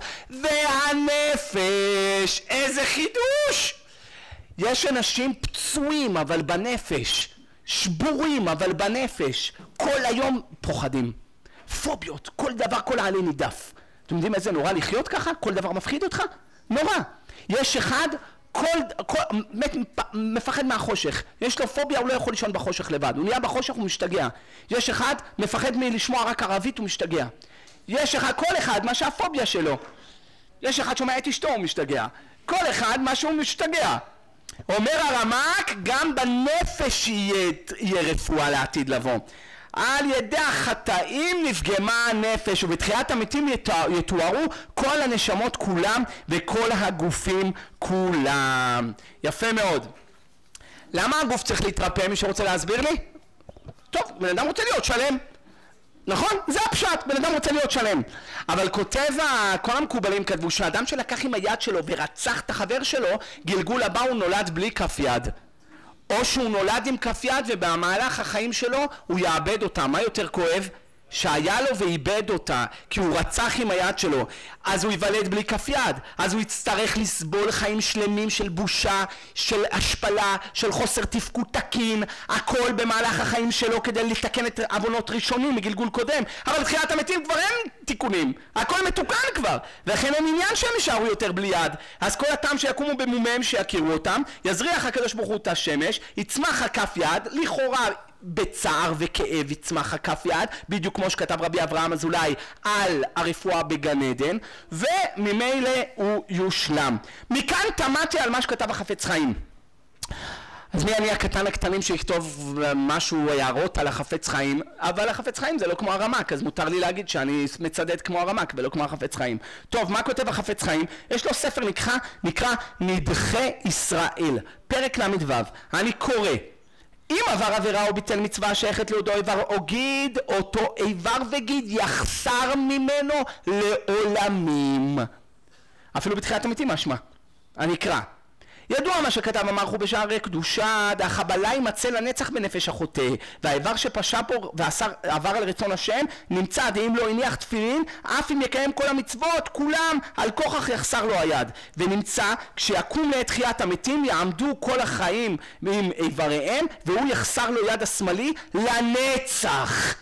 והנפש. איזה חידוש! יש אנשים פצועים אבל בנפש, שבורים אבל בנפש, כל היום פוחדים, פוביות, כל דבר, כל העלי נידף. אתם יודעים איזה נורא לחיות ככה? כל דבר מפחיד אותך? נורא. יש אחד מפחד מהחושך, יש לו פוביה, הוא לא יכול לישון בחושך לבד, הוא נהיה בחושך, הוא משתגע. יש אחד מפחד מלשמוע רק ערבית, הוא משתגע. יש אחד, כל אחד מה שהפוביה שלו. יש אחד שומע את אשתו, הוא משתגע. כל אחד מה שהוא משתגע. אומר הרמ"ק, גם בנפש יהיה רפואה לעתיד לבוא. על ידי החטאים נפגמה הנפש, ובתחיית המתים יתוארו כל הנשמות כולם וכל הגופים כולם. יפה מאוד. למה הגוף צריך להתרפא? מי שרוצה להסביר לי? טוב, בן אדם רוצה להיות שלם. נכון? זה הפשט, בן אדם רוצה להיות שלם. אבל כותב, כל המקובלים כתבו שהאדם שלקח עם היד שלו ורצח את החבר שלו, גלגול הבא הוא נולד בלי כף יד. או שהוא נולד עם כף יד ובמהלך החיים שלו הוא יאבד אותה. מה יותר כואב? שהיה לו ואיבד אותה, כי הוא רצח עם היד שלו, אז הוא ייוולד בלי כף יד, אז הוא יצטרך לסבול חיים שלמים של בושה, של השפלה, של חוסר תפקוד תקין, הכל במהלך החיים שלו כדי לתקן את עוונות ראשונים מגלגול קודם. אבל בתחיית המתים כבר אין תיקונים, הכל מתוקן כבר, ולכן אין עניין שהם יישארו יותר בלי יד. אז כל הטעם שיקומו במומיהם שיכירו אותם, יזריח הקדוש ברוך הוא את השמש, יצמח הכף יד, לכאורה בצער וכאב יצמח הכף יד, בדיוק כמו שכתב רבי אברהם אזולאי על הרפואה בגן עדן, וממילא הוא יושלם. מכאן תמדתי על מה שכתב החפץ חיים. אז מי אני הקטן הקטנים שיכתוב משהו, הערות על החפץ חיים, אבל החפץ חיים זה לא כמו הרמ"ק, אז מותר לי להגיד שאני מצדד כמו הרמ"ק ולא כמו החפץ חיים. טוב, מה כותב החפץ חיים? יש לו ספר נקרא נדחי ישראל, פרק ל"ו. אני קורא: אם עבר עבירה או ביטל מצווה שייכת לאותו איבר או גיד, אותו איבר וגיד יחסר ממנו לעולמים. אפילו בתחיית המתים משמע. אני אקרא. ידוע מה שכתב המלכו בשערי קדושה, החבלה יימצא לנצח בנפש החוטא, והאיבר שפשע פה ועבר על רצון השם נמצא, דאם לא הניח תפילין, אף אם יקיים כל המצוות כולם, על כוכך יחסר לו היד. ונמצא, כשיקום לתחיית המתים יעמדו כל החיים עם איבריהם, והוא יחסר לו יד השמאלי לנצח.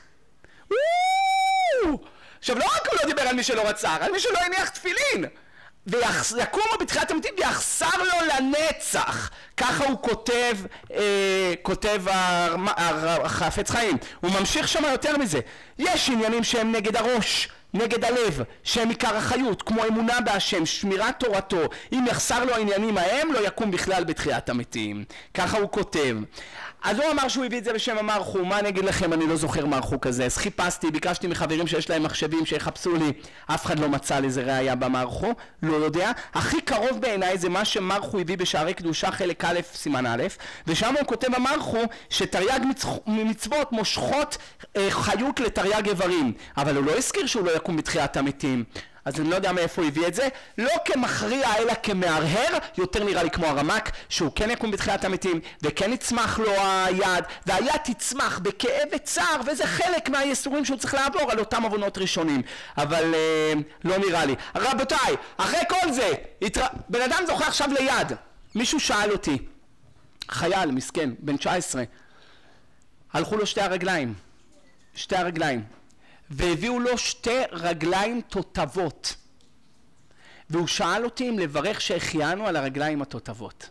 עכשיו לא רק הוא לא דיבר על מי שלא רצה, על מי שלא הניח תפילין, ויקום בתחיית המתים ויחסר לו לנצח. ככה הוא כותב החפץ חיים. הוא ממשיך שם יותר מזה. יש עניינים שהם נגד הראש, נגד הלב, שהם עיקר החיות, כמו אמונה בהשם, שמירת תורתו. אם יחסר לו העניינים ההם, לא יקום בכלל בתחיית המתים. ככה הוא כותב. אז הוא אמר שהוא הביא את זה בשם המערכו, מה אני אגיד לכם, אני לא זוכר מערכו כזה, אז חיפשתי, ביקשתי מחברים שיש להם מחשבים שיחפשו לי, אף אחד לא מצא לזה ראייה במערכו, לא יודע, הכי קרוב בעיניי זה מה שמערכו הביא בשערי קדושה חלק א' סימן א', ושם הוא כותב במערכו שתרי"ג מצוות מושכות חיות לתרי"ג איברים, אבל הוא לא הזכיר שהוא לא יקום בתחיית המתים. אז אני לא יודע מאיפה הוא הביא את זה, לא כמכריע אלא כמהרהר, יותר נראה לי כמו הרמק, שהוא כן יקום בתחיית המתים, וכן יצמח לו היד, והיד תצמח בכאב וצער, וזה חלק מהייסורים שהוא צריך לעבור על אותם עוונות ראשונים, אבל לא נראה לי. רבותיי, אחרי כל זה, בן אדם זוכה עכשיו ליד, מישהו שאל אותי, חייל, מסכן, בן 19, הלכו לו שתי הרגליים, והביאו לו שתי רגליים תותבות, והוא שאל אותי אם לברך שהחיינו על הרגליים התותבות.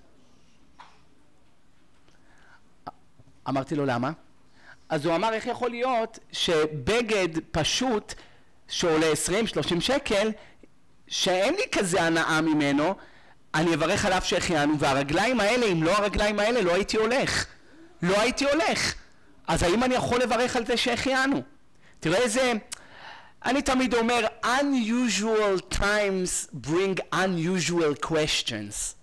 אמרתי לו למה? אז הוא אמר איך יכול להיות שבגד פשוט שעולה 20-30 שקל, שאין לי כזה הנאה ממנו, אני אברך עליו שהחיינו, והרגליים האלה, אם לא הרגליים האלה, לא הייתי הולך. אז האם אני יכול לברך על זה שהחיינו? תראה איזה, אני תמיד אומר, unusual times bring unusual questions.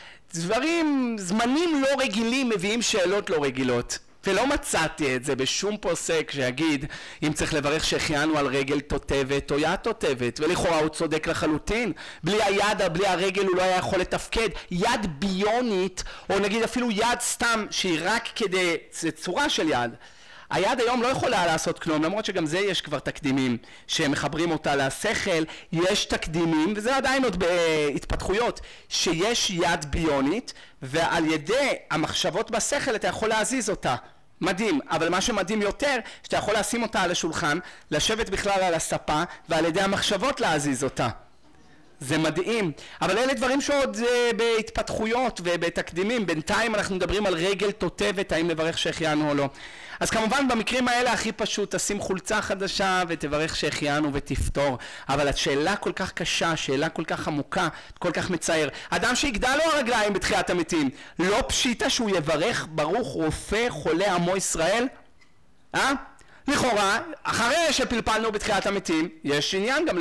זמנים לא רגילים מביאים שאלות לא רגילות. ולא מצאתי את זה בשום פוסק שיגיד אם צריך לברך שהחיינו על רגל תותבת או יד תותבת, ולכאורה הוא צודק לחלוטין. בלי היד, בלי הרגל הוא לא היה יכול לתפקד. יד ביונית, או נגיד אפילו יד סתם שהיא רק כדי, זה צורה של יד. היד היום לא יכולה לעשות כלום, למרות שגם זה יש כבר תקדימים שמחברים אותה לשכל, יש תקדימים, וזה עדיין עוד בהתפתחויות, שיש יד ביונית, ועל ידי המחשבות בשכל אתה יכול להזיז אותה. מדהים, אבל מה שמדהים יותר, שאתה יכול לשים אותה על השולחן, לשבת בכלל על הספה, ועל ידי המחשבות להזיז אותה. זה מדהים, אבל אלה דברים שעוד בהתפתחויות ובתקדימים. בינתיים אנחנו מדברים על רגל תותבת, האם לברך שהחיינו או לא. אז כמובן במקרים האלה הכי פשוט, תשים חולצה חדשה ותברך שהחיינו ותפתור. אבל השאלה כל כך קשה, שאלה כל כך עמוקה, כל כך מצער. אדם שיגדל לו הרגליים בתחיית המתים, לא פשיטה שהוא יברך ברוך רופא חולה עמו ישראל? לכאורה, אחרי שפלפלנו בתחיית המתים, יש עניין גם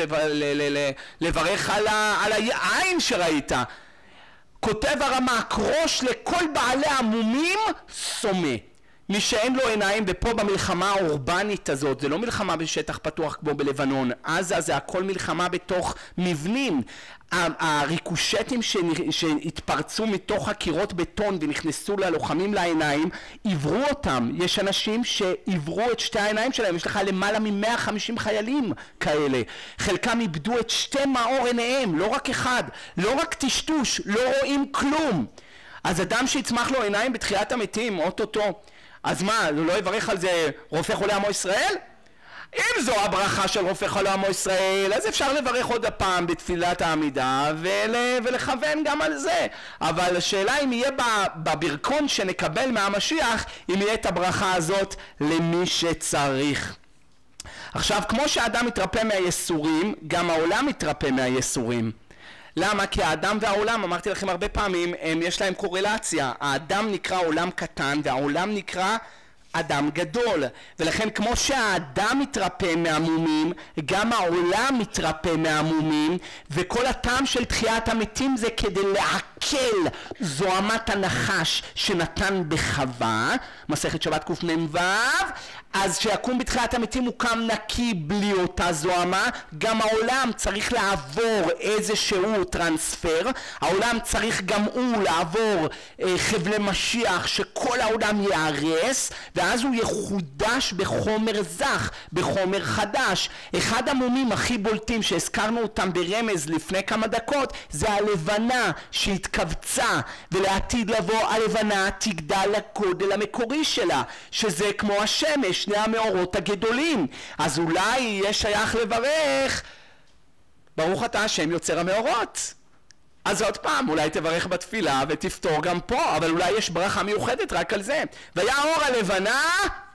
לברך על העין שראית. כותב הרמ"ק, ראש לכל בעלי המומים סומה. מי שאין לו עיניים, ופה במלחמה האורבנית הזאת, זה לא מלחמה בשטח פתוח כמו בלבנון, עזה זה הכל מלחמה בתוך מבנים. הריקושטים שהתפרצו מתוך הקירות בטון ונכנסו ללוחמים לעיניים, עברו אותם. יש אנשים שעברו את שתי העיניים שלהם, יש לך למעלה מ-150 חיילים כאלה. חלקם איבדו את שתי מאור עיניהם, לא רק אחד, לא רק טשטוש, לא רואים כלום. אז אדם שיצמח לו עיניים בתחיית המתים, אוטוטו, אז מה, הוא לא יברך על זה רופא חולה עמו ישראל? אם זו הברכה של רופא חולה עמו ישראל, אז אפשר לברך עוד הפעם בתפילת העמידה ולכוון גם על זה. אבל השאלה אם יהיה בברכון שנקבל מהמשיח, אם יהיה את הברכה הזאת למי שצריך. עכשיו, כמו שהאדם מתרפא מהייסורים, גם העולם מתרפא מהייסורים. למה? כי האדם והעולם, אמרתי לכם הרבה פעמים, יש להם קורלציה. האדם נקרא עולם קטן והעולם נקרא אדם גדול, ולכן כמו שהאדם מתרפא מהמומים, גם העולם מתרפא מהמומים, וכל הטעם של תחיית המתים זה כדי לעכל זוהמת הנחש שנתן בחווה, מסכת שבת קנ"ו. אז שיקום בתחיית המתים הוא קם נקי בלי אותה זוהמה. גם העולם צריך לעבור איזשהו טרנספר, העולם צריך גם הוא לעבור חבלי משיח שכל העולם יערס, ואז הוא יחודש בחומר זך, בחומר חדש. אחד המומים הכי בולטים שהזכרנו אותם ברמז לפני כמה דקות זה הלבנה שהתכווצה, ולעתיד לבוא הלבנה תגדל לגודל המקורי שלה, שזה כמו השמש, שני המאורות הגדולים. אז אולי יהיה שייך לברך ברוך אתה השם יוצר המאורות. אז עוד פעם, אולי תברך בתפילה ותפתור גם פה, אבל אולי יש ברכה מיוחדת רק על זה. והיה אור הלבנה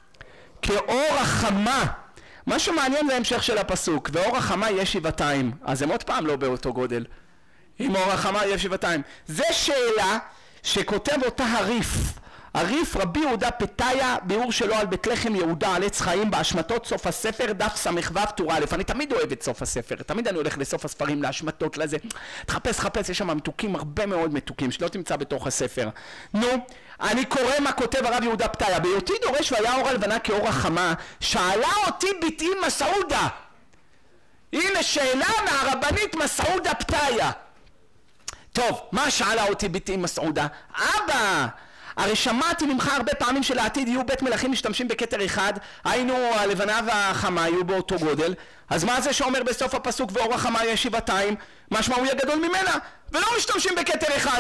כאור החמה. מה שמעניין זה המשך של הפסוק, ואור החמה יש שבעתיים. אז הם עוד פעם לא באותו גודל. עם אור החמה יש שבעתיים. זה שאלה שכותב אותה הריף. הריף רבי יהודה פתיה, ביאור שלו על בית לחם יהודה על עץ חיים בהשמטות סוף הספר, דף ס"ו טור א'. אני תמיד אוהב את סוף הספר, תמיד אני הולך לסוף הספרים, להשמטות, לזה. תחפש, יש שם מתוקים, הרבה מאוד מתוקים, שלא תמצא בתוך הספר. נו, אני קורא מה כותב הרב יהודה פתיה. בהיותי דורש והיה אור הלבנה כאור החמה, שאלה אותי ביתי מסעודה. הנה שאלה מהרבנית מסעודה פתיה. טוב, מה שאלה אותי ביתי מסעודה? אבא, הרי שמעתי ממך הרבה פעמים שלעתיד יהיו בית מלכים משתמשים בכתר אחד, היינו הלבנה והחמה יהיו באותו גודל, אז מה זה שאומר בסוף הפסוק ואור החמה יהיה שבעתיים? משמע הוא יהיה גדול ממנה, ולא משתמשים בכתר אחד.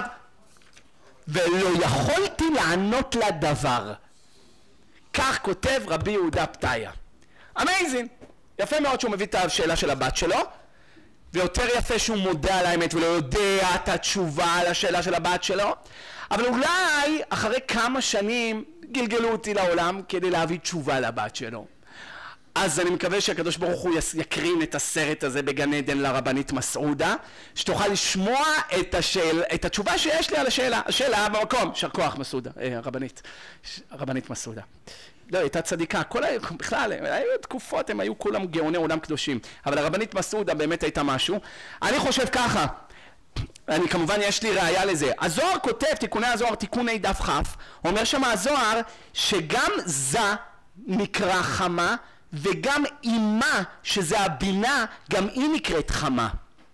ולא יכולתי לענות לדבר. כך כותב רבי יהודה פתיה. אמייזין. יפה מאוד שהוא מביא את השאלה של הבת שלו, ויותר יפה שהוא מודע על האמת ולא יודע את התשובה על השאלה של הבת שלו, אבל אולי אחרי כמה שנים גלגלו אותי לעולם כדי להביא תשובה לבת שלו. אז אני מקווה שהקדוש ברוך הוא יקרין את הסרט הזה בגן עדן לרבנית מסעודה, שתוכל לשמוע את התשובה שיש לי על השאלה במקום. יישר כוח מסעודה, הרבנית מסעודה. לא, הייתה צדיקה, בכלל, היו תקופות, הם היו כולם גאוני עולם קדושים, אבל הרבנית מסעודה באמת הייתה משהו. אני חושב ככה, כמובן יש לי ראיה לזה. הזוהר כותב, תיקוני הזוהר, תיקוני דף כ', אומר שם הזוהר שגם זה נקרא חמה, וגם אימה, שזה הבינה, גם היא נקראת חמה.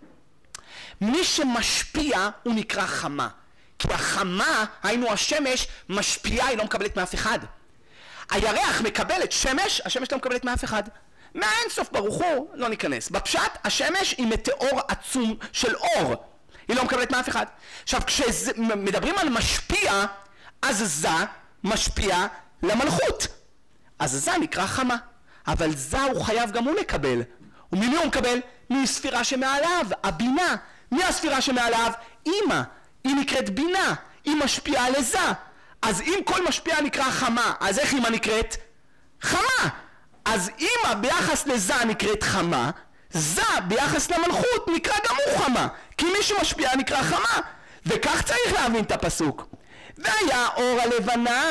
מי שמשפיע הוא נקרא חמה, כי החמה, היינו השמש, משפיעה, היא לא מקבלת מאף אחד. הירח מקבלת שמש, השמש לא מקבלת מאף אחד. מהאינסוף ברוך הוא, לא ניכנס. בפשט, השמש היא מטאור עצום של אור. היא לא מקבלת מאף אחד. עכשיו, כשמדברים על משפיע, אז זה משפיע למלכות. אז זה נקרא חמה. אבל זה הוא חייב גם הוא לקבל. וממי הוא מקבל? מספירה שמעליו, הבינה. מי הספירה שמעליו? אמא. היא נקראת בינה. היא משפיעה לזה. אז אם כל משפיע נקרא חמה, אז איך אמא נקראת? חמה. אז אמא ביחס לזה נקראת חמה, זה ביחס למלכות נקרא גם הוא חמה, כי מי שמשפיע נקרא חמה. וכך צריך להבין את הפסוק. והיה אור הלבנה,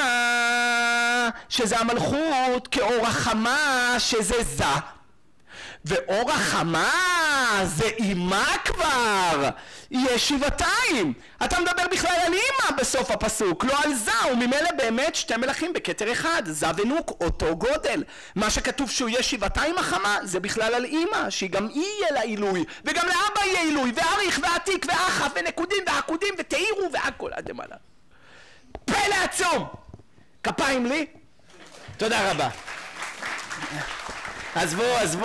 שזה המלכות, כאור החמה, שזה זה. ואור החמה זה אימה כבר, יש שבעתיים. אתה מדבר בכלל על אימה בסוף הפסוק, לא על זה, וממילא באמת שתי מלכים בכתר אחד, זה ונוק, אותו גודל. מה שכתוב שהוא יהיה שבעתיים החמה, זה בכלל על אימה, שהיא גם יהיה לה עילוי, וגם לאבא יהיה עילוי, ואריך ועתיק ואחף ונקודים ועקודים ותאירו והכל עד למעלה. פלא עצום. כפיים לי. תודה רבה. עזבו.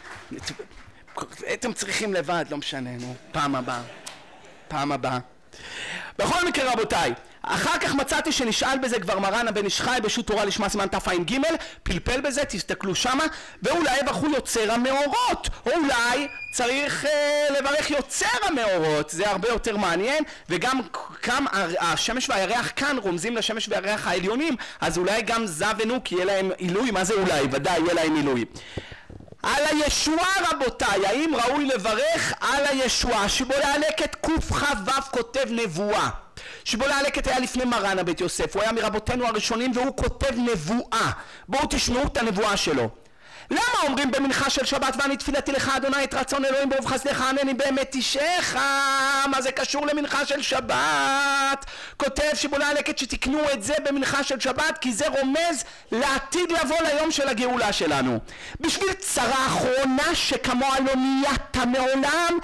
אתם צריכים לבד, לא משנה, נו, פעם הבאה. בכל מקרה רבותיי, אחר כך מצאתי שנשאל בזה כבר מרן הבן איש חי בשו"ת תורה לשמה סימן תע"ג, פלפל בזה, תסתכלו שמה, ואולי בחור יוצר המאורות, או אולי צריך לברך יוצר המאורות, זה הרבה יותר מעניין, וגם השמש והירח כאן רומזים לשמש והירח העליונים, אז אולי גם זה ונוק יהיה להם עילוי. מה זה אולי? ודאי יהיה להם עילוי. על הישועה רבותיי, האם ראוי לברך על הישועה? שיבולי הלקט קכ"ו כותב נבואה. שיבולי הלקט היה לפני מרן הבית יוסף, הוא היה מרבותינו הראשונים והוא כותב נבואה. בואו תשמעו את הנבואה שלו. למה אומרים במנחה של שבת ואני תפילתי לך אדוני את רצון אלוהים ברוב חסדך ענני באמת אישך? מה זה קשור למנחה של שבת? כותב שיבולי הלקט שתקנו את זה במנחה של שבת, כי זה רומז לעתיד לבוא ליום של הגאולה שלנו. בשביל צרה אחרונה שכמוה לא נהייתה מעולם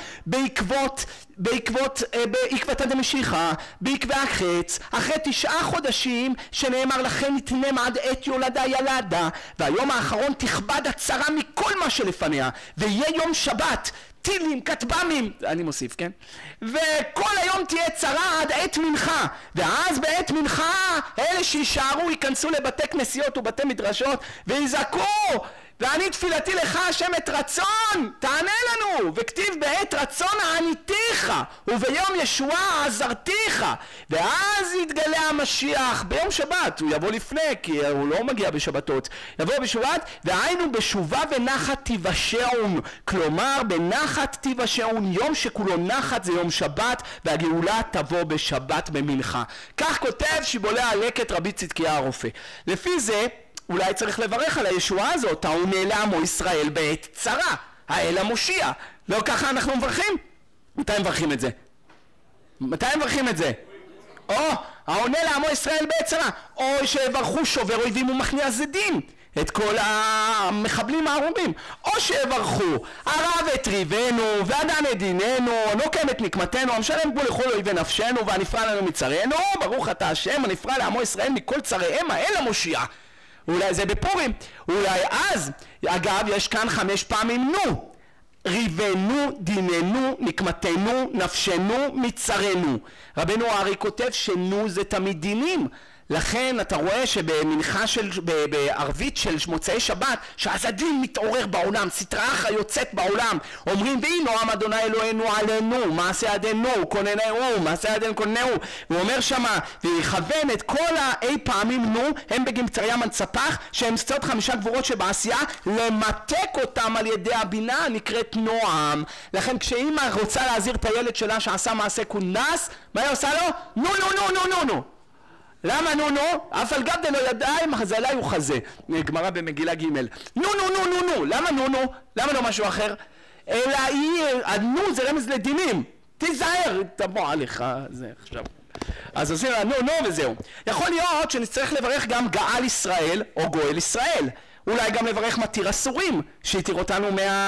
בעקבתא דמשיחא, בעקבי החץ, אחרי 9 חודשים שנאמר לכן נתנם עד עת יולדה ילדה, והיום האחרון תכבד הצרה מכל מה שלפניה, ויהיה יום שבת, טילים, כטב"מים, אני מוסיף, כן? וכל היום תהיה צרה עד עת מנחה, ואז בעת מנחה אלה שישארו ייכנסו לבתי כנסיות ובתי מדרשות ויזעקו ואני תפילתי לך השם את רצון, תענה לנו, וכתיב בעת רצון העניתיך, וביום ישועה עזרתיך, ואז יתגלה המשיח ביום שבת, הוא יבוא לפני, כי הוא לא מגיע בשבתות, יבוא בשבת, והיינו בשובה ונחת תיוושעון, כלומר בנחת תיוושעון, יום שכולו נחת זה יום שבת, והגאולה תבוא בשבת במנחה. כך כותב שיבולי הלקט רבי צדקיה הרופא. לפי זה אולי צריך לברך על הישועה הזאת, העונה לעמו ישראל בעת צרה, האל המושיע. לא ככה אנחנו מברכים? מתי מברכים את זה? מתי מברכים את זה? או, העונה לעמו ישראל בעת צרה, או שיברכו שובר אויבים ומכניע זדים, את כל המחבלים הארורים, או שיברכו הרב את ריבנו ואדן את דיננו, נוקם את נקמתנו, המשלם גבול לכל אויבי נפשנו והנפרע לנו מצרינו, ברוך אתה השם הנפרע לעמו ישראל מכל צריהם, האל המושיע. אולי זה בפורים, אולי אז, אגב יש כאן 5 פעמים נו, ריבנו, דיננו, נקמתנו, נפשנו, מצרנו. רבנו הארי כותב שנו זה תמיד דינים, לכן אתה רואה שבמנחה בערבית של מוצאי שבת, שאז הדין מתעורר בעולם, סטרא אחרא יוצאת בעולם, אומרים והנה עם אדוני אלוהינו עלינו, מעשה ידינו כוננהו, מעשה ידינו כוננהו, הוא אומר שמה, ויכוון את כל האי פעמים נו, הם בגמצריה מנצפח, שהם סצות 5 גבורות שבעשייה, למתק אותם על ידי הבינה נקראת נועם. לכן כשאמא רוצה להזהיר את הילד שלה שעשה מעשה קונס, מה היא עושה לו? נו נו נו נו נו נו. למה נו נו? אף על גב דלא ידיים חזאלי וחזה. גמרא במגילה ג'. נו נו נו נו נו. למה נו נו? למה לא משהו אחר? אלא נו זה רמז לדינים. תיזהר, תבוא עליך. זה עכשיו. אז עושים נו נו וזהו. יכול להיות שנצטרך לברך גם גאל ישראל או גואל ישראל. אולי גם לברך מתיר אסורים שיתיר אותנו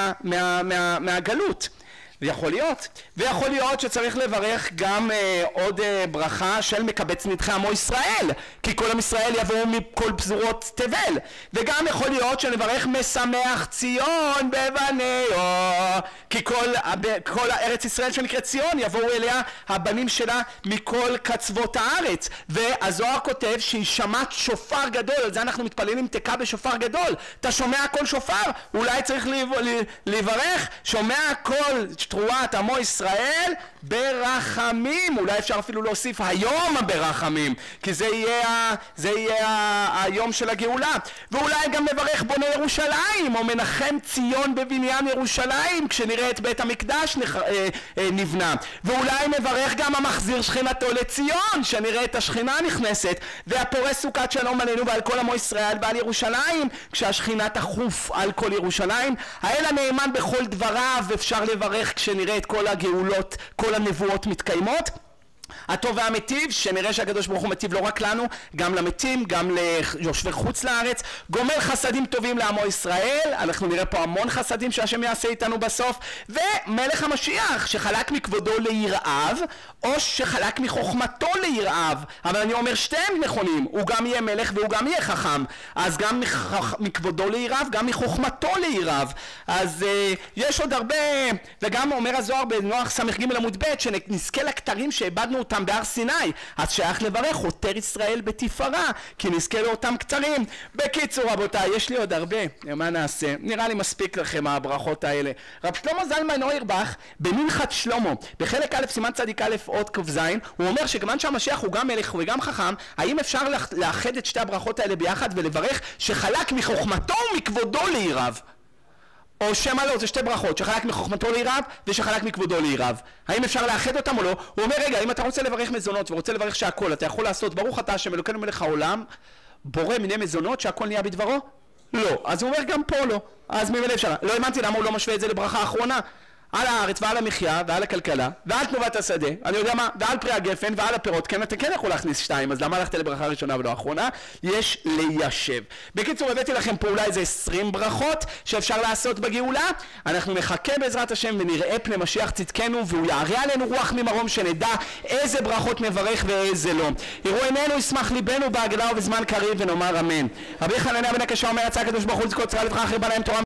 מהגלות. ויכול להיות שצריך לברך גם עוד ברכה של מקבץ נדחי עמו ישראל, כי כל עם ישראל יבואו מכל פזורות תבל, וגם יכול להיות שנברך משמח ציון בבניו, כי כל ארץ ישראל שנקראת ציון יבואו אליה הבנים שלה מכל קצוות הארץ. והזוהר כותב שהיא שמעת שופר גדול, על זה אנחנו מתפללים תקע בשופר גדול. אתה שומע כל שופר? אולי צריך לברך שומע כל תרועת עמו ישראל ברחמים, אולי אפשר אפילו להוסיף היום ברחמים, כי זה יהיה היום של הגאולה. ואולי גם נברך בונה ירושלים או מנחם ציון בבניין ירושלים כשנראה את בית המקדש נבנה. ואולי נברך גם המחזיר שכינתו לציון, שנראה את השכינה נכנסת, והפורס סוכת שלום עלינו ועל כל עמו ישראל ועל ירושלים כשהשכינה תחוף על כל ירושלים. האל הנאמן בכל דבריו, אפשר לברך כשנראה את כל הגאולות, כל הנבואות מתקיימות. הטוב והמטיב, שנראה שהקדוש ברוך הוא מטיב לא רק לנו, גם למתים, גם ליושבי חוץ לארץ. גומל חסדים טובים לעמו ישראל, אנחנו נראה פה המון חסדים שהשם יעשה איתנו בסוף. ומלך המשיח שחלק מכבודו ליראיו, או שחלק מחוכמתו ליראיו, אבל אני אומר שתיהם נכונים, הוא גם יהיה מלך והוא גם יהיה חכם, אז גם מכבודו ליראיו, גם מחוכמתו ליראיו. אז יש עוד הרבה, וגם אומר הזוהר בנוח ס"ג עמוד ב' שנזכה לכתרים שאיבדנו אותם בהר סיני, אז שייך לברך עוטר ישראל בתפארה, כי נזכה לאותם כתרים. בקיצור רבותיי, יש לי עוד הרבה, מה נעשה? נראה לי מספיק לכם הברכות האלה. רב שלמה זלמן אוירבך במנחת שלמה בחלק א' סימן צדיק א' עוד כ"ז, הוא אומר שכיוון שהמשיח הוא גם מלך וגם חכם, האם אפשר לאחד את שתי הברכות האלה ביחד ולברך שחלק מחוכמתו ומכבודו ליראיו? או שמה לא, זה שתי ברכות, שחלק מחוכמתו ליראיו ושחלק מכבודו ליראיו. האם אפשר לאחד אותם או לא? הוא אומר רגע, אם אתה רוצה לברך מזונות ורוצה לברך שהכל, אתה יכול לעשות ברוך אתה השם אלוקינו מלך העולם בורא מיני מזונות שהכל נהיה בדברו? לא. אז הוא אומר גם פה לא. אז ממילא אפשר. לא האמנתי למה הוא לא משווה את זה לברכה האחרונה. על הארץ ועל המחיה ועל הכלכלה ועל תנובת השדה, אני יודע מה, ועל פרי הגפן ועל הפירות, כן, אתה כן יכול להכניס 2, אז למה הלכת לברכה ראשונה ולא האחרונה? יש ליישב. בקיצור, הבאתי לכם פה אולי איזה 20 ברכות שאפשר לעשות בגאולה. אנחנו נחכה בעזרת השם ונראה פני משיח צדקנו, והוא יערה עלינו רוח ממרום שנדע איזה ברכות נברך ואיזה לא. יראו עינינו, ישמח ליבנו בהגלה ובזמן קריב, ונאמר אמן. רבי חנניה בן הקשה אומר, יצא הקדוש ברוך הוא לזכות צרה לבך אחרי בלהם תורה